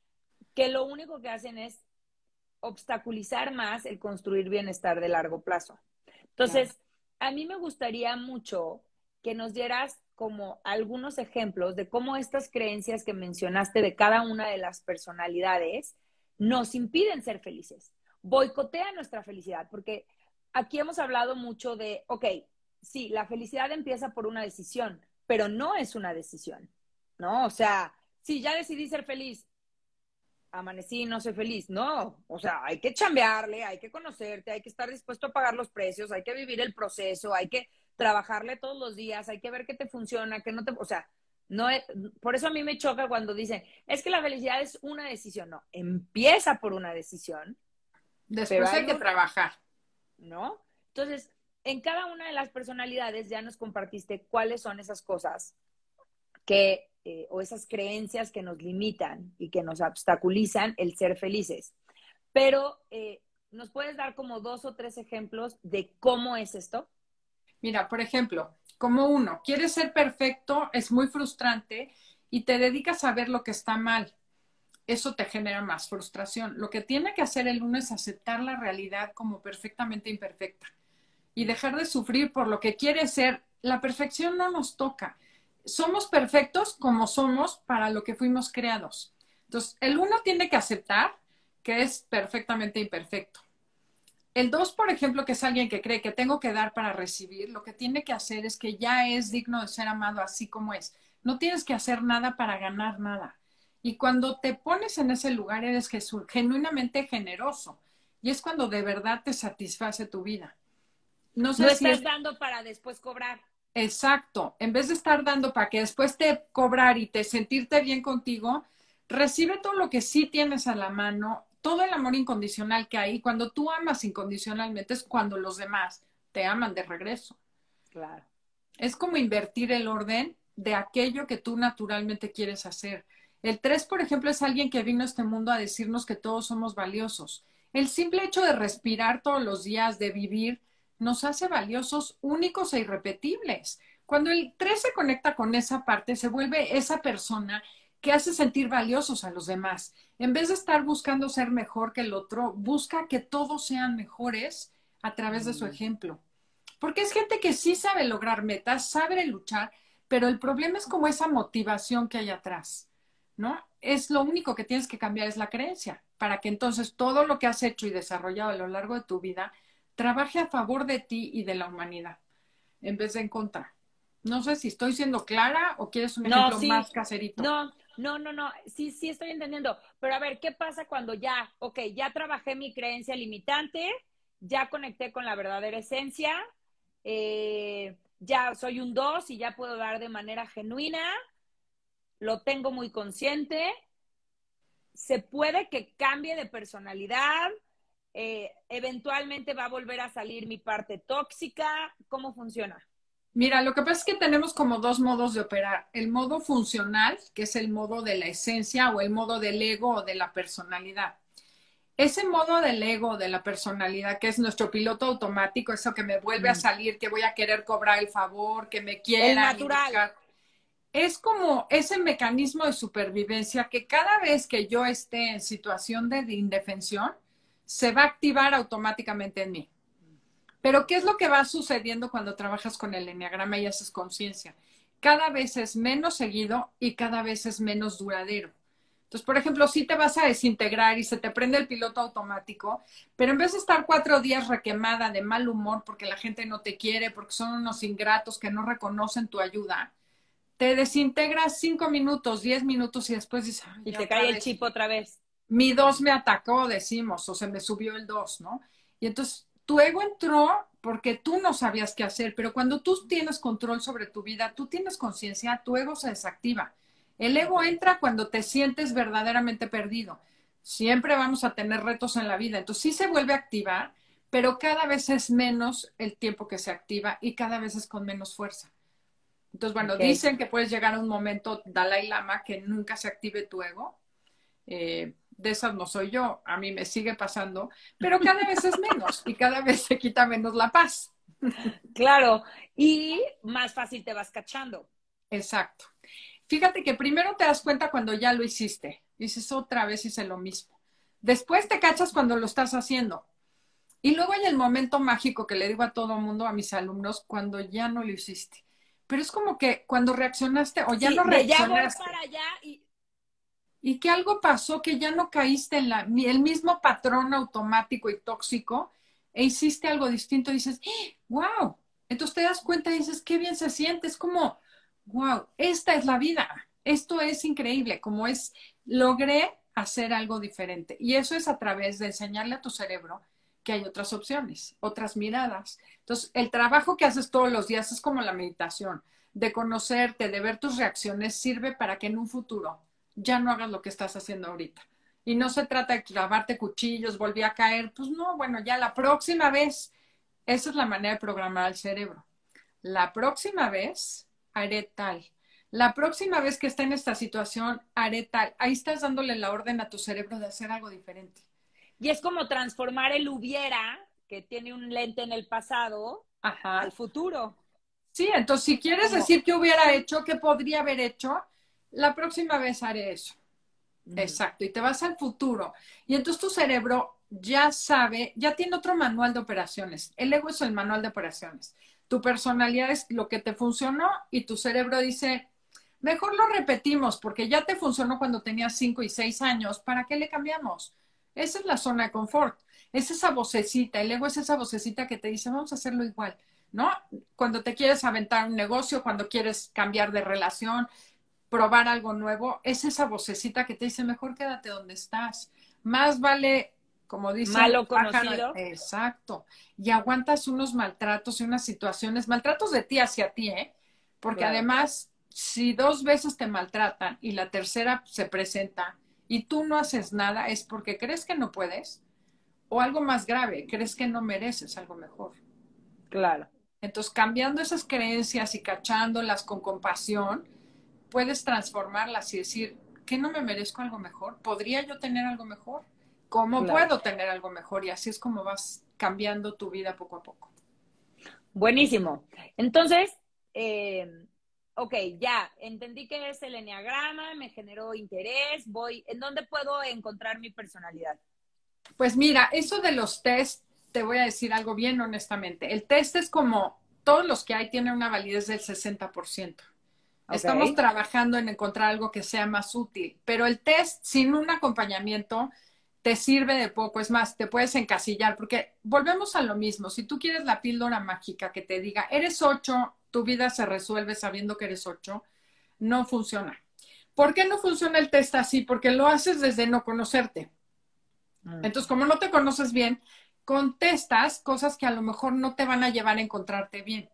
que lo único que hacen es obstaculizar más el construir bienestar de largo plazo. Entonces, claro, a mí me gustaría mucho que nos dieras como algunos ejemplos de cómo estas creencias que mencionaste de cada una de las personalidades nos impiden ser felices, boicotean nuestra felicidad, porque aquí hemos hablado mucho de, ok, sí, la felicidad empieza por una decisión, pero no es una decisión, ¿no? O sea, si ya decidí ser feliz, amanecí y no soy feliz. No, o sea, hay que chambearle, hay que conocerte, hay que estar dispuesto a pagar los precios, hay que vivir el proceso, hay que trabajarle todos los días, hay que ver qué te funciona, qué no te... O sea, no es, por eso a mí me choca cuando dicen, es que la felicidad es una decisión. No, empieza por una decisión. Después hay, hay que un, trabajar. ¿No? Entonces, en cada una de las personalidades ya nos compartiste cuáles son esas cosas que, eh, o esas creencias que nos limitan y que nos obstaculizan el ser felices. Pero, eh, ¿nos puedes dar como dos o tres ejemplos de cómo es esto? Mira, por ejemplo, como uno, quieres ser perfecto, es muy frustrante y te dedicas a ver lo que está mal. Eso te genera más frustración. Lo que tiene que hacer el uno es aceptar la realidad como perfectamente imperfecta y dejar de sufrir por lo que quiere ser. La perfección no nos toca. Somos perfectos como somos para lo que fuimos creados. Entonces, el uno tiene que aceptar que es perfectamente imperfecto. El dos, por ejemplo, que es alguien que cree que tengo que dar para recibir, lo que tiene que hacer es que ya es digno de ser amado así como es. No tienes que hacer nada para ganar nada. Y cuando te pones en ese lugar, eres genuinamente generoso. Y es cuando de verdad te satisface tu vida. No, sé no si estás es... dando para después cobrar. Exacto. En vez de estar dando para que después te cobrar y te sentirte bien contigo, recibe todo lo que sí tienes a la mano, todo el amor incondicional que hay. Cuando tú amas incondicionalmente es cuando los demás te aman de regreso. Claro. Es como invertir el orden de aquello que tú naturalmente quieres hacer. El tres, por ejemplo, es alguien que vino a este mundo a decirnos que todos somos valiosos. El simple hecho de respirar todos los días, de vivir, nos hace valiosos, únicos e irrepetibles. Cuando el tres se conecta con esa parte, se vuelve esa persona que hace sentir valiosos a los demás. En vez de estar buscando ser mejor que el otro, busca que todos sean mejores a través de su ejemplo. Porque es gente que sí sabe lograr metas, sabe luchar, pero el problema es como esa motivación que hay atrás, ¿no? Es lo único que tienes que cambiar, es la creencia, para que entonces todo lo que has hecho y desarrollado a lo largo de tu vida trabaje a favor de ti y de la humanidad, en vez de en contra. No sé si estoy siendo clara o quieres un ejemplo no, sí. más caserito. No, no, no, no, sí, sí estoy entendiendo. Pero a ver, ¿qué pasa cuando ya, ok, ya trabajé mi creencia limitante, ya conecté con la verdadera esencia, eh, ya soy un dos y ya puedo dar de manera genuina, lo tengo muy consciente, se puede que cambie de personalidad, eh, eventualmente va a volver a salir mi parte tóxica, ¿cómo funciona? Mira, lo que pasa es que tenemos como dos modos de operar. El modo funcional, que es el modo de la esencia, o el modo del ego o de la personalidad. Ese modo del ego, de la personalidad, que es nuestro piloto automático, eso que me vuelve mm. a salir, que voy a querer cobrar el favor, que me quieran. El natural. Es como ese mecanismo de supervivencia que cada vez que yo esté en situación de indefensión, se va a activar automáticamente en mí. Pero ¿qué es lo que va sucediendo cuando trabajas con el enneagrama y haces conciencia? Cada vez es menos seguido y cada vez es menos duradero. Entonces, por ejemplo, si te vas a desintegrar y se te prende el piloto automático, pero en vez de estar cuatro días requemada de mal humor porque la gente no te quiere, porque son unos ingratos que no reconocen tu ayuda, te desintegras cinco minutos, diez minutos y después dices... Y te cae el chip otra vez. Mi dos me atacó, decimos, o se me subió el dos, ¿no? Y entonces tu ego entró porque tú no sabías qué hacer, pero cuando tú tienes control sobre tu vida, tú tienes conciencia, tu ego se desactiva. El ego entra cuando te sientes verdaderamente perdido. Siempre vamos a tener retos en la vida, entonces sí se vuelve a activar, pero cada vez es menos el tiempo que se activa y cada vez es con menos fuerza. Entonces, bueno, okay. Dicen que puedes llegar a un momento, Dalai Lama, que nunca se active tu ego. Eh, de esas no soy yo, a mí me sigue pasando, pero cada vez es menos y cada vez se quita menos la paz. Claro, y más fácil te vas cachando. Exacto. Fíjate que primero te das cuenta cuando ya lo hiciste. Dices otra vez hice lo mismo. Después te cachas cuando lo estás haciendo. Y luego hay el momento mágico que le digo a todo mundo, a mis alumnos, cuando ya no lo hiciste. Pero es como que cuando reaccionaste o ya Sí, no de ya voy reaccionaste para allá y y que algo pasó que ya no caíste en la, el mismo patrón automático y tóxico e hiciste algo distinto, dices, wow. Entonces te das cuenta y dices, qué bien se siente. Es como, wow, esta es la vida. Esto es increíble, como es, logré hacer algo diferente. Y eso es a través de enseñarle a tu cerebro que hay otras opciones, otras miradas. Entonces, el trabajo que haces todos los días es como la meditación, de conocerte, de ver tus reacciones, sirve para que en un futuro ya no hagas lo que estás haciendo ahorita. Y no se trata de clavarte cuchillos, volví a caer, pues no, bueno, ya la próxima vez, esa es la manera de programar al cerebro. La próxima vez haré tal. La próxima vez que esté en esta situación, haré tal. Ahí estás dándole la orden a tu cerebro de hacer algo diferente. Y es como transformar el hubiera, que tiene un lente en el pasado, al Ajá. futuro. Sí, entonces si quieres Como, decir qué hubiera hecho, qué podría haber hecho, la próxima vez haré eso. uh-huh. Exacto, y te vas al futuro. Y entonces tu cerebro ya sabe, ya tiene otro manual de operaciones. El ego es el manual de operaciones. Tu personalidad es lo que te funcionó y tu cerebro dice, mejor lo repetimos porque ya te funcionó cuando tenías cinco y seis años, ¿para qué le cambiamos? Esa es la zona de confort. Es esa vocecita, el ego es esa vocecita que te dice, vamos a hacerlo igual, ¿no? Cuando te quieres aventar un negocio, cuando quieres cambiar de relación, probar algo nuevo, es esa vocecita que te dice, mejor quédate donde estás. Más vale, como dicen, Malo pájaro, conocido. exacto. Y aguantas unos maltratos y unas situaciones, maltratos de ti hacia ti, ¿eh? Porque Claro. además, si dos veces te maltratan y la tercera se presenta y tú no haces nada, es porque crees que no puedes o algo más grave, crees que no mereces algo mejor. Claro. Entonces, cambiando esas creencias y cachándolas con compasión, puedes transformarlas y decir, ¿qué no me merezco algo mejor? ¿Podría yo tener algo mejor? ¿Cómo Claro. puedo tener algo mejor? Y así es como vas cambiando tu vida poco a poco. Buenísimo. Entonces, eh, ok, ya entendí que es el enneagrama, me generó interés, voy, ¿en dónde puedo encontrar mi personalidad? Pues mira, eso de los test, te voy a decir algo bien honestamente. El test es como todos los que hay tienen una validez del sesenta por ciento. Ok. Estamos trabajando en encontrar algo que sea más útil, pero el test sin un acompañamiento te sirve de poco. Es más, te puedes encasillar, porque volvemos a lo mismo. Si tú quieres la píldora mágica que te diga, eres ocho, tu vida se resuelve sabiendo que eres ocho, no funciona. ¿Por qué no funciona el test así? Porque lo haces desde no conocerte. Mm. Entonces, como no te conoces bien, contestas cosas que a lo mejor no te van a llevar a encontrarte bien.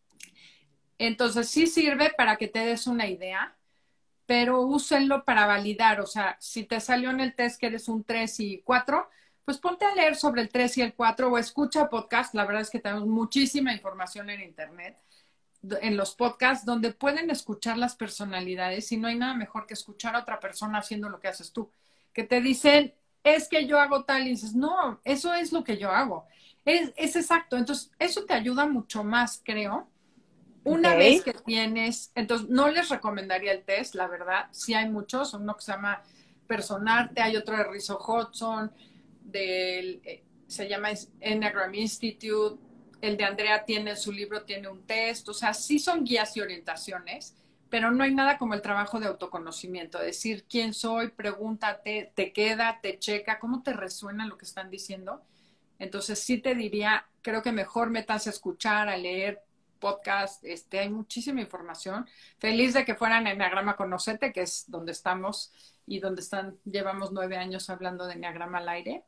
Entonces, sí sirve para que te des una idea, pero úsenlo para validar. O sea, si te salió en el test que eres un tres y cuatro, pues ponte a leer sobre el tres y el cuatro o escucha podcast. La verdad es que tenemos muchísima información en Internet, en los podcasts, donde pueden escuchar las personalidades y no hay nada mejor que escuchar a otra persona haciendo lo que haces tú. Que te dicen, es que yo hago tal y dices, no, eso es lo que yo hago. Es, es exacto. Entonces, eso te ayuda mucho más, creo. Ok. Una vez que tienes, entonces no les recomendaría el test, la verdad, sí hay muchos, uno que se llama Personarte, hay otro de Rizzo Hudson, del, eh, se llama Enneagram Institute, el de Andrea tiene, su libro tiene un test, o sea, sí son guías y orientaciones, pero no hay nada como el trabajo de autoconocimiento, decir quién soy, pregúntate, te queda, te checa, cómo te resuena lo que están diciendo. Entonces sí te diría, creo que mejor metas a escuchar, a leer podcast, este, hay muchísima información. Feliz de que fueran a Enneagrama Conocete, que es donde estamos y donde están, llevamos nueve años hablando de Enneagrama al aire.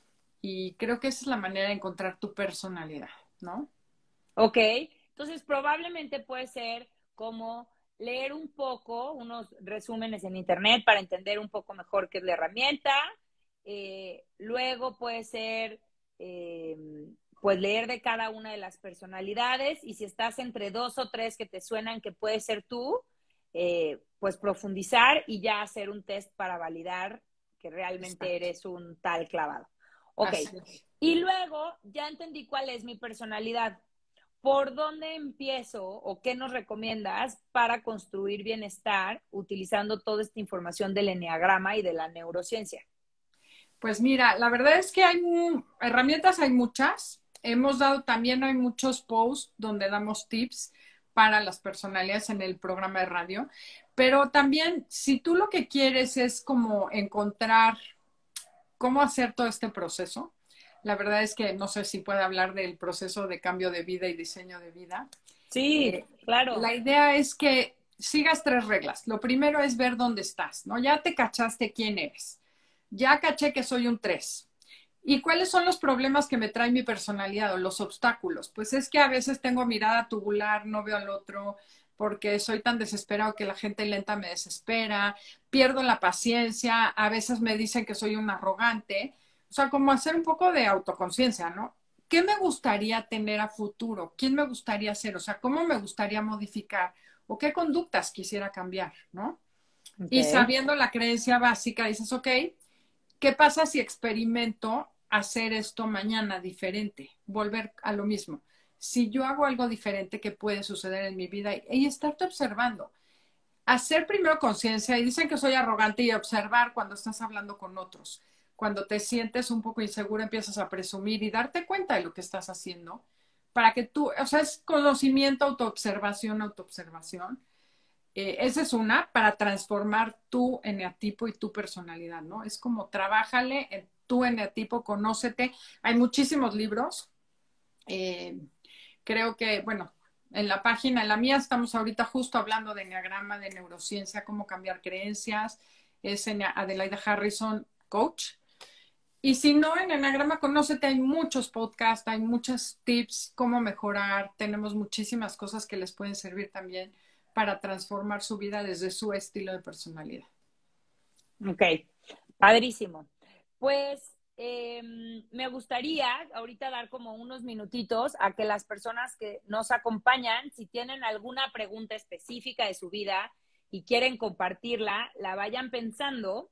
Y creo que esa es la manera de encontrar tu personalidad, ¿no? Ok. Entonces, probablemente puede ser como leer un poco, unos resúmenes en internet para entender un poco mejor qué es la herramienta. Eh, luego puede ser, eh, pues, leer de cada una de las personalidades y si estás entre dos o tres que te suenan que puede ser tú, eh, pues profundizar y ya hacer un test para validar que realmente Exacto. eres un tal clavado. Ok. Así es. Y luego ya entendí cuál es mi personalidad. ¿por dónde empiezo o qué nos recomiendas para construir bienestar utilizando toda esta información del eneagrama y de la neurociencia? Pues mira, la verdad es que hay herramientas, hay muchas. Hemos dado también, hay muchos posts donde damos tips para las personalidades en el programa de radio. Pero también, si tú lo que quieres es como encontrar cómo hacer todo este proceso, la verdad es que no sé si puedo hablar del proceso de cambio de vida y diseño de vida. Sí, Eh, claro. la idea es que sigas tres reglas. Lo primero es ver dónde estás, ¿no? Ya te cachaste quién eres. Ya caché que soy un tres. ¿Y cuáles son los problemas que me trae mi personalidad o los obstáculos? Pues es que a veces tengo mirada tubular, no veo al otro, porque soy tan desesperado que la gente lenta me desespera, pierdo la paciencia, a veces me dicen que soy un arrogante. O sea, como hacer un poco de autoconciencia, ¿no? ¿Qué me gustaría tener a futuro? ¿Quién me gustaría ser? O sea, ¿cómo me gustaría modificar? ¿O qué conductas quisiera cambiar? ¿No? Y Okay. sabiendo la creencia básica, dices, ok, ¿qué pasa si experimento hacer esto mañana diferente? Volver a lo mismo. Si yo hago algo diferente, ¿qué puede suceder en mi vida? Y, y estarte observando. Hacer primero conciencia, y dicen que soy arrogante, y observar cuando estás hablando con otros. Cuando te sientes un poco inseguro, empiezas a presumir y darte cuenta de lo que estás haciendo para que tú, o sea, es conocimiento, autoobservación, autoobservación. Eh, esa es una, para transformar tu eneatipo y tu personalidad, ¿no? Es como trabájale en tu eneatipo, conócete. Hay muchísimos libros. Eh, creo que, bueno, en la página, en la mía, estamos ahorita justo hablando de eneagrama, de neurociencia, cómo cambiar creencias. Es en Adelaida Harrison, coach. Y si no, en Eneagrama Conócete hay muchos podcasts, hay muchos tips, cómo mejorar. Tenemos muchísimas cosas que les pueden servir también para transformar su vida desde su estilo de personalidad. Ok, padrísimo. Pues eh, me gustaría ahorita dar como unos minutitos a que las personas que nos acompañan, si tienen alguna pregunta específica de su vida y quieren compartirla, la vayan pensando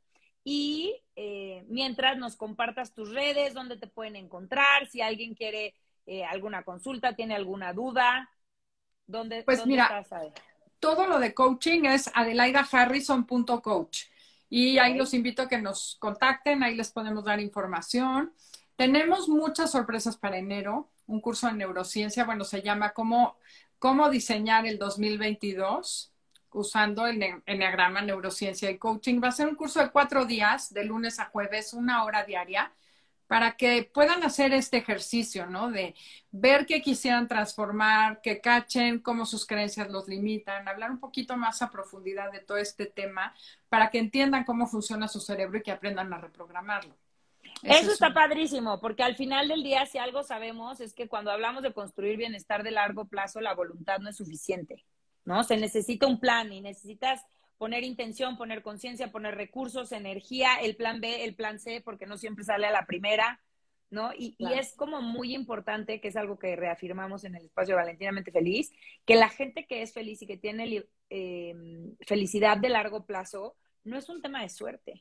y eh, mientras nos compartas tus redes, dónde te pueden encontrar, si alguien quiere eh, alguna consulta, tiene alguna duda, ¿dónde, Pues dónde mira, estás, Ade? todo lo de coaching es adelaida harrison punto coach. Y ahí Okay. los invito a que nos contacten, ahí les podemos dar información. Tenemos muchas sorpresas para enero, un curso de neurociencia, bueno, se llama Cómo, cómo diseñar el dos mil veintidós usando el eneagrama, neurociencia y coaching. Va a ser un curso de cuatro días, de lunes a jueves, una hora diaria, para que puedan hacer este ejercicio, ¿no? De ver qué quisieran transformar, que cachen cómo sus creencias los limitan, hablar un poquito más a profundidad de todo este tema para que entiendan cómo funciona su cerebro y que aprendan a reprogramarlo. Ese Eso es está un... padrísimo, porque al final del día, si algo sabemos, es que cuando hablamos de construir bienestar de largo plazo, la voluntad no es suficiente, ¿no? Se necesita un plan y necesitas poner intención, poner conciencia, poner recursos, energía, el plan B, el plan C, porque no siempre sale a la primera, ¿no? Y, y Claro. es como muy importante, que es algo que reafirmamos en el espacio Valentinamente Feliz, que la gente que es feliz y que tiene eh, felicidad de largo plazo, no es un tema de suerte,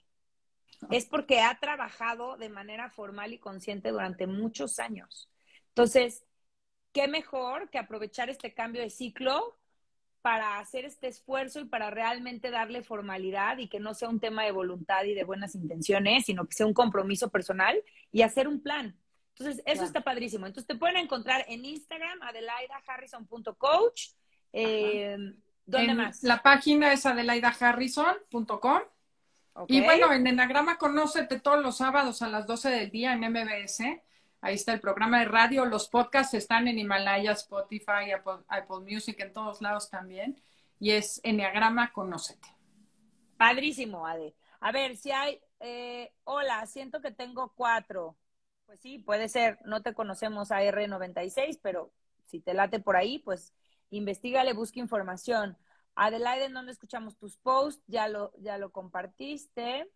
es porque ha trabajado de manera formal y consciente durante muchos años. Entonces, ¿qué mejor que aprovechar este cambio de ciclo para hacer este esfuerzo y para realmente darle formalidad y que no sea un tema de voluntad y de buenas intenciones, sino que sea un compromiso personal y hacer un plan? Entonces, eso Claro. está padrísimo. Entonces, te pueden encontrar en Instagram, adelaida harrison punto coach. Eh, ¿Dónde En más? la página es adelaida harrison punto com. ¿Ok? Y bueno, en Enagrama Conócete todos los sábados a las doce del día en M B S. Ahí está el programa de radio. Los podcasts están en Himalaya, Spotify, Apple, Apple Music, en todos lados también. Y es Eneagrama Conócete. Padrísimo, Ade. A ver, si hay, eh, hola, siento que tengo cuatro. Pues sí, puede ser, no te conocemos a R noventa y seis, pero si te late por ahí, pues investigale, busca información. Adelaide, ¿en dónde escuchamos tus posts? Ya lo, ya lo compartiste.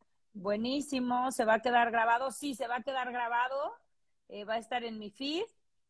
Buenísimo, ¿se va a quedar grabado? Sí, se va a quedar grabado. Eh, va a estar en mi feed.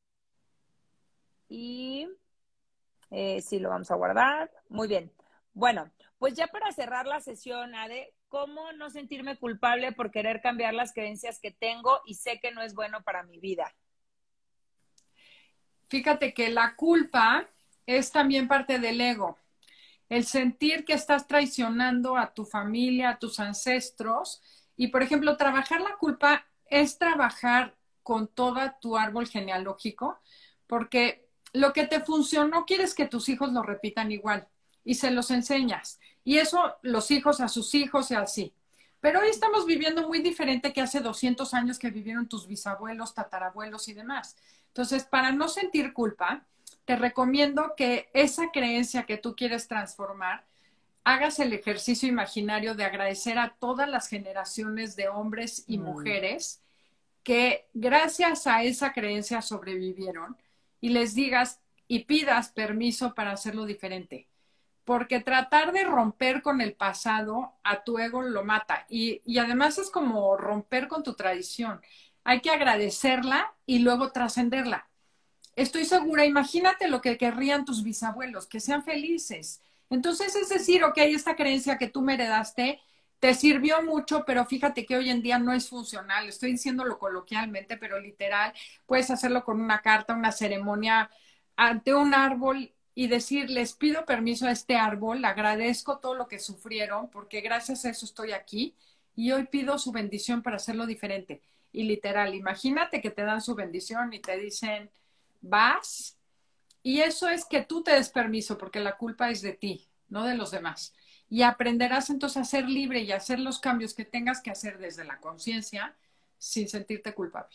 Y eh, sí, lo vamos a guardar. Muy bien. Bueno, pues ya para cerrar la sesión, Ade, ¿cómo no sentirme culpable por querer cambiar las creencias que tengo y sé que no es bueno para mi vida? Fíjate que la culpa es también parte del ego. El sentir que estás traicionando a tu familia, a tus ancestros. Y, por ejemplo, trabajar la culpa es trabajar con todo tu árbol genealógico, porque lo que te funcionó quieres que tus hijos lo repitan igual y se los enseñas. Y eso los hijos a sus hijos y así. Pero hoy estamos viviendo muy diferente que hace doscientos años que vivieron tus bisabuelos, tatarabuelos y demás. Entonces, para no sentir culpa, te recomiendo que esa creencia que tú quieres transformar, hagas el ejercicio imaginario de agradecer a todas las generaciones de hombres y Mm. mujeres que gracias a esa creencia sobrevivieron y les digas y pidas permiso para hacerlo diferente. Porque tratar de romper con el pasado a tu ego lo mata. Y, y además es como romper con tu tradición. Hay que agradecerla y luego trascenderla. Estoy segura, imagínate lo que querrían tus bisabuelos, que sean felices. Entonces, es decir, ok, esta creencia que tú me heredaste te sirvió mucho, pero fíjate que hoy en día no es funcional. Estoy diciéndolo coloquialmente, pero literal, puedes hacerlo con una carta, una ceremonia ante un árbol y decir, les pido permiso a este árbol, agradezco todo lo que sufrieron, porque gracias a eso estoy aquí y hoy pido su bendición para hacerlo diferente. Y literal, imagínate que te dan su bendición y te dicen, vas, y eso es que tú te des permiso, porque la culpa es de ti, no de los demás. Y aprenderás entonces a ser libre y a hacer los cambios que tengas que hacer desde la conciencia sin sentirte culpable.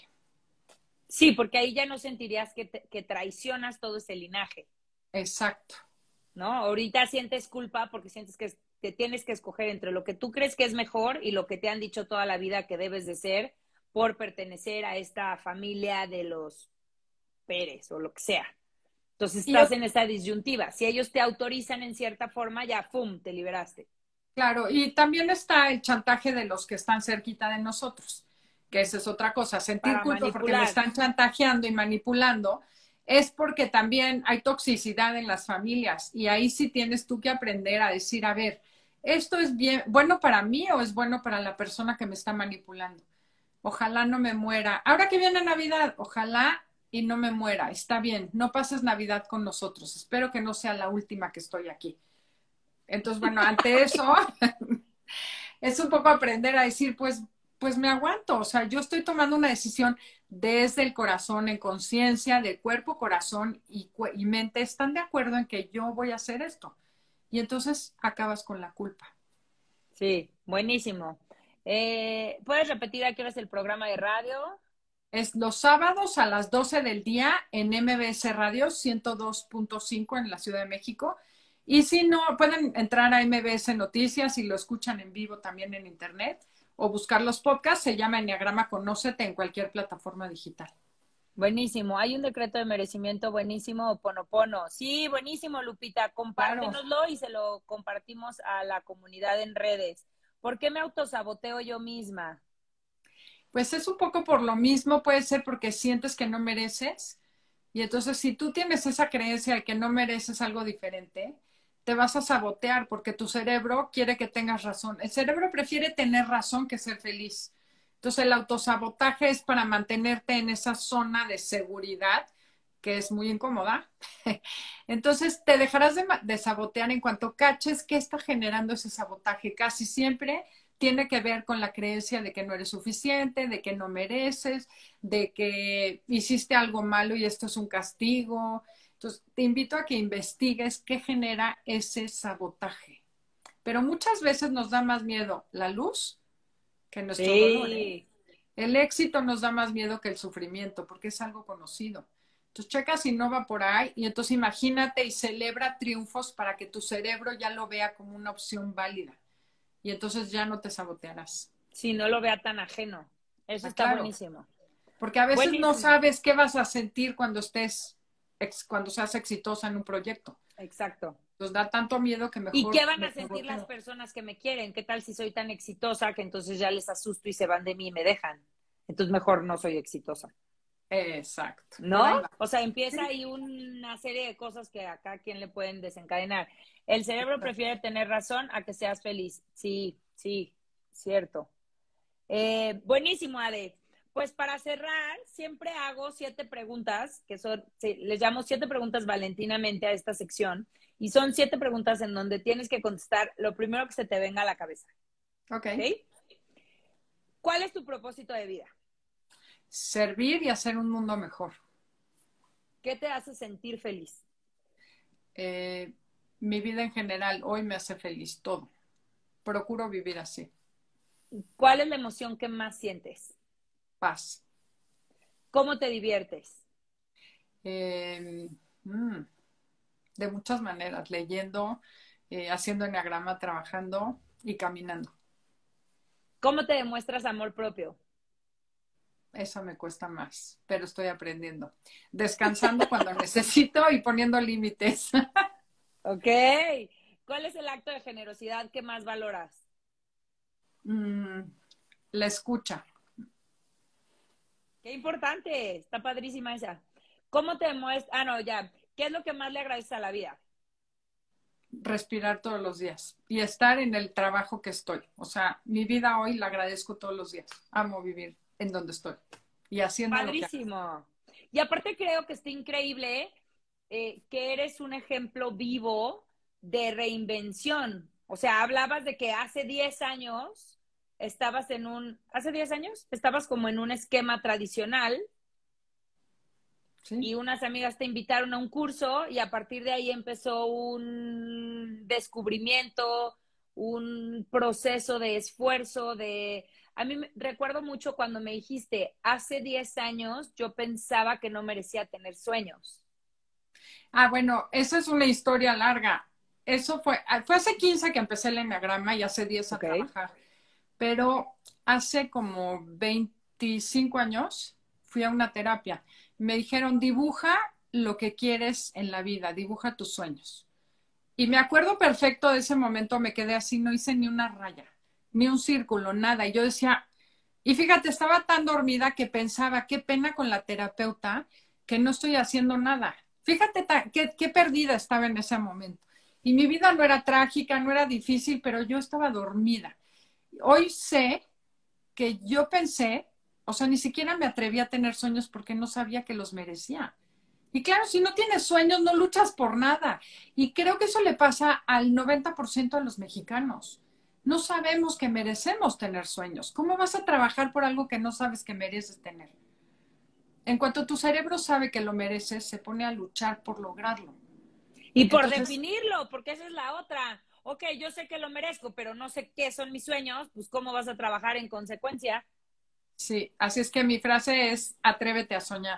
Sí, porque ahí ya no sentirías que, te, que traicionas todo ese linaje. Exacto. ¿No? Ahorita sientes culpa porque sientes que te tienes que escoger entre lo que tú crees que es mejor y lo que te han dicho toda la vida que debes de ser por pertenecer a esta familia de los Pérez o lo que sea. Entonces estás en esta disyuntiva. Si ellos te autorizan en cierta forma, ya, ¡pum!, te liberaste. Claro, y también está el chantaje de los que están cerquita de nosotros, que esa es otra cosa. Sentir Para culpa porque me manipular. están chantajeando y manipulando es porque también hay toxicidad en las familias y ahí sí tienes tú que aprender a decir, a ver, ¿esto es bien, bueno para mí o es bueno para la persona que me está manipulando? Ojalá no me muera. Ahora que viene Navidad, ojalá y no me muera. Está bien, no pases Navidad con nosotros. Espero que no sea la última que estoy aquí. Entonces, bueno, ante eso es un poco aprender a decir, pues, pues me aguanto. O sea, yo estoy tomando una decisión desde el corazón, en conciencia, de cuerpo, corazón y, y mente. Están de acuerdo en que yo voy a hacer esto. Y entonces acabas con la culpa. Sí, buenísimo. Eh, ¿Puedes repetir a qué hora es el programa de radio? Es los sábados a las doce del día en M B S Radio ciento dos punto cinco en la Ciudad de México. Y si no, pueden entrar a M B S Noticias y lo escuchan en vivo también en internet o buscar los podcasts. Se llama Enneagrama Conócete en cualquier plataforma digital. Buenísimo. Hay un decreto de merecimiento buenísimo, Oponopono. Sí, buenísimo, Lupita. Compártenoslo claro. Y se lo compartimos a la comunidad en redes. ¿Por qué me autosaboteo yo misma? Pues es un poco por lo mismo, puede ser porque sientes que no mereces. Y entonces si tú tienes esa creencia de que no mereces algo diferente, te vas a sabotear porque tu cerebro quiere que tengas razón. El cerebro prefiere tener razón que ser feliz. Entonces el autosabotaje es para mantenerte en esa zona de seguridad que es muy incómoda. Entonces te dejarás de, de sabotear en cuanto caches qué está generando ese sabotaje. Casi siempre tiene que ver con la creencia de que no eres suficiente, de que no mereces, de que hiciste algo malo y esto es un castigo. Entonces, te invito a que investigues qué genera ese sabotaje. Pero muchas veces nos da más miedo la luz que nuestro sí. dolor. ¿eh? El éxito nos da más miedo que el sufrimiento, porque es algo conocido. Entonces, checa si no va por ahí y entonces imagínate y celebra triunfos para que tu cerebro ya lo vea como una opción válida. Y entonces ya no te sabotearás. Si no lo vea tan ajeno. Eso ah, está claro. buenísimo. Porque a veces buenísimo. no sabes qué vas a sentir cuando estés, cuando seas exitosa en un proyecto. Exacto. Nos da tanto miedo que mejor... ¿Y qué van a sentir saboteo. Las personas que me quieren? ¿Qué tal si soy tan exitosa que entonces ya les asusto y se van de mí y me dejan? Entonces mejor no soy exitosa. Exacto. ¿No? O sea, empieza ahí una serie de cosas que acá a quien le pueden desencadenar. El cerebro prefiere tener razón a que seas feliz. Sí, sí, cierto. Eh, buenísimo, Ade. Pues para cerrar, siempre hago siete preguntas, que son, sí, les llamo siete preguntas valentinamente a esta sección, y son siete preguntas en donde tienes que contestar lo primero que se te venga a la cabeza. Ok. ¿Ok? ¿Cuál es tu propósito de vida? Servir y hacer un mundo mejor. ¿Qué te hace sentir feliz? Eh, mi vida en general hoy me hace feliz, todo. Procuro vivir así. ¿Cuál es la emoción que más sientes? Paz. ¿Cómo te diviertes? Eh, mm, de muchas maneras, leyendo, eh, haciendo enneagrama, trabajando y caminando. ¿Cómo te demuestras amor propio? Eso me cuesta más, pero estoy aprendiendo. Descansando cuando necesito y poniendo límites. Ok. ¿Cuál es el acto de generosidad que más valoras? Mm, la escucha. Qué importante. Está padrísima esa. ¿Cómo te demuestras? Ah, no, ya. ¿Qué es lo que más le agradeces a la vida? Respirar todos los días y estar en el trabajo que estoy. O sea, mi vida hoy la agradezco todos los días. Amo vivir en donde estoy y haciendo lo que hago. Padrísimo. Y aparte creo que está increíble eh, que eres un ejemplo vivo de reinvención. O sea, hablabas de que hace diez años estabas en un, hace diez años estabas como en un esquema tradicional ¿Sí? y unas amigas te invitaron a un curso y a partir de ahí empezó un descubrimiento, un proceso de esfuerzo, de... A mí me, recuerdo mucho cuando me dijiste, hace diez años yo pensaba que no merecía tener sueños. Ah, bueno, esa es una historia larga. Eso fue, fue hace quince que empecé el enneagrama y hace diez a Ok. trabajar. Pero hace como veinticinco años fui a una terapia. Me dijeron, dibuja lo que quieres en la vida, dibuja tus sueños. Y me acuerdo perfecto de ese momento, me quedé así, no hice ni una raya, ni un círculo, nada. Y yo decía, y fíjate, estaba tan dormida que pensaba, qué pena con la terapeuta que no estoy haciendo nada. Fíjate qué, qué perdida estaba en ese momento. Y mi vida no era trágica, no era difícil, pero yo estaba dormida. Hoy sé que yo pensé, o sea, ni siquiera me atreví a tener sueños porque no sabía que los merecía. Y claro, si no tienes sueños, no luchas por nada. Y creo que eso le pasa al noventa por ciento de los mexicanos. No sabemos que merecemos tener sueños. ¿Cómo vas a trabajar por algo que no sabes que mereces tener? En cuanto tu cerebro sabe que lo mereces, se pone a luchar por lograrlo. Y por Entonces, definirlo, porque esa es la otra. Ok, yo sé que lo merezco, pero no sé qué son mis sueños, pues cómo vas a trabajar en consecuencia. sí, así es que mi frase es, atrévete a soñar.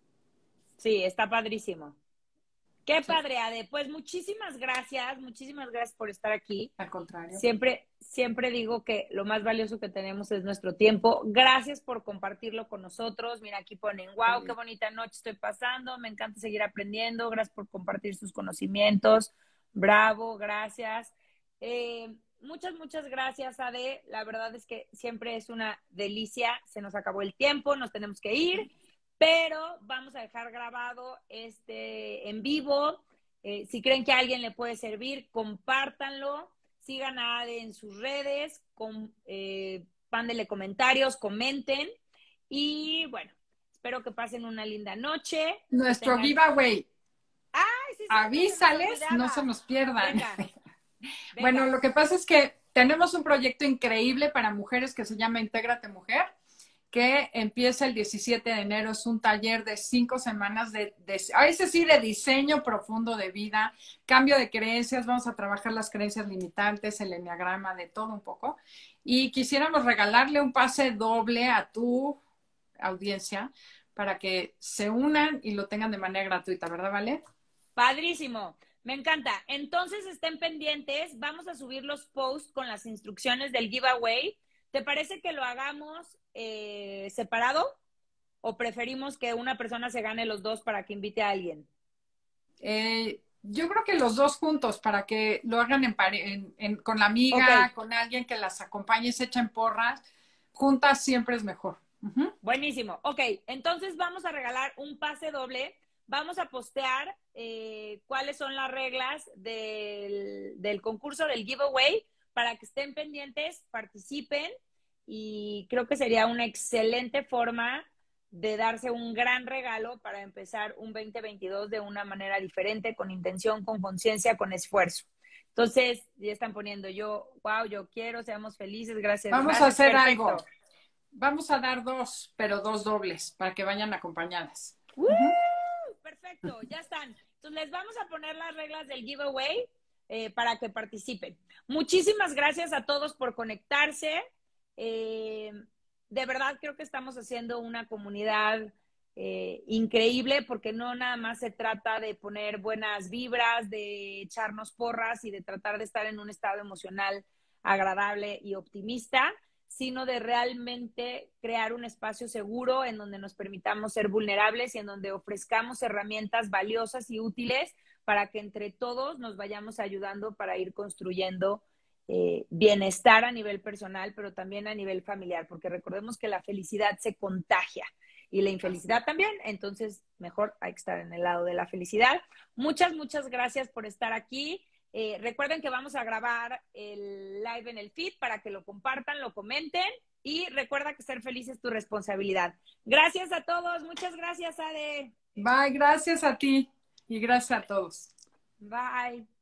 Sí, está padrísimo. Qué Sí, padre, Ade. Pues muchísimas gracias, muchísimas gracias por estar aquí. al contrario. Siempre, siempre digo que lo más valioso que tenemos es nuestro tiempo. Gracias por compartirlo con nosotros. Mira, aquí ponen, wow, qué bonita noche estoy pasando. Me encanta seguir aprendiendo. Gracias por compartir sus conocimientos. Bravo, gracias. Eh, muchas, muchas gracias, Ade. La verdad es que siempre es una delicia. Se nos acabó el tiempo, nos tenemos que ir, pero vamos a dejar grabado este en vivo. Eh, si creen que a alguien le puede servir, compártanlo. Sigan a Ade en sus redes, con, eh, mándenle comentarios, comenten. Y bueno, espero que pasen una linda noche. Que Nuestro tengan. giveaway, ¡Ay, sí, cierto! Se nos avísales, no se olvidaba. nos pierdan. Venga, Bueno, venga. lo que pasa es que tenemos un proyecto increíble para mujeres que se llama Intégrate Mujer, que empieza el diecisiete de enero. Es un taller de cinco semanas de, de, a ese sí, de diseño profundo de vida, cambio de creencias. Vamos a trabajar las creencias limitantes, el enneagrama, de todo un poco. Y quisiéramos regalarle un pase doble a tu audiencia para que se unan y lo tengan de manera gratuita, ¿verdad, Vale? Padrísimo. Me encanta. Entonces estén pendientes. Vamos a subir los posts con las instrucciones del giveaway. ¿Te parece que lo hagamos eh, separado? ¿O preferimos que una persona se gane los dos para que invite a alguien? Eh, yo creo que los dos juntos para que lo hagan en en, en, con la Ok, amiga, con alguien que las acompañe, se echen porras. Juntas siempre es mejor. Uh-huh. buenísimo. Ok, entonces vamos a regalar un pase doble. Vamos a postear eh, cuáles son las reglas del, del concurso, del giveaway, para que estén pendientes, participen. y creo que sería una excelente forma de darse un gran regalo para empezar un veinte veintidós de una manera diferente, con intención, con conciencia, con esfuerzo. Entonces, ya están poniendo yo, wow, yo quiero, seamos felices, gracias. Vamos gracias, a hacer perfecto. algo. Vamos a dar dos, pero dos dobles, para que vayan acompañadas. ¡Woo! Perfecto, ya están. Entonces, les vamos a poner las reglas del giveaway eh, para que participen. Muchísimas gracias a todos por conectarse. Eh, de verdad creo que estamos haciendo una comunidad eh, increíble, porque no nada más se trata de poner buenas vibras, de echarnos porras y de tratar de estar en un estado emocional agradable y optimista, sino de realmente crear un espacio seguro en donde nos permitamos ser vulnerables y en donde ofrezcamos herramientas valiosas y útiles para que entre todos nos vayamos ayudando para ir construyendo eh, bienestar a nivel personal, pero también a nivel familiar, porque recordemos que la felicidad se contagia y la infelicidad también, entonces mejor hay que estar en el lado de la felicidad. Muchas, muchas gracias por estar aquí. Eh, recuerden que vamos a grabar el live en el feed para que lo compartan, lo comenten, y recuerda que ser feliz es tu responsabilidad. Gracias a todos, muchas gracias, Ade. Bye, gracias a ti y gracias a todos. Bye.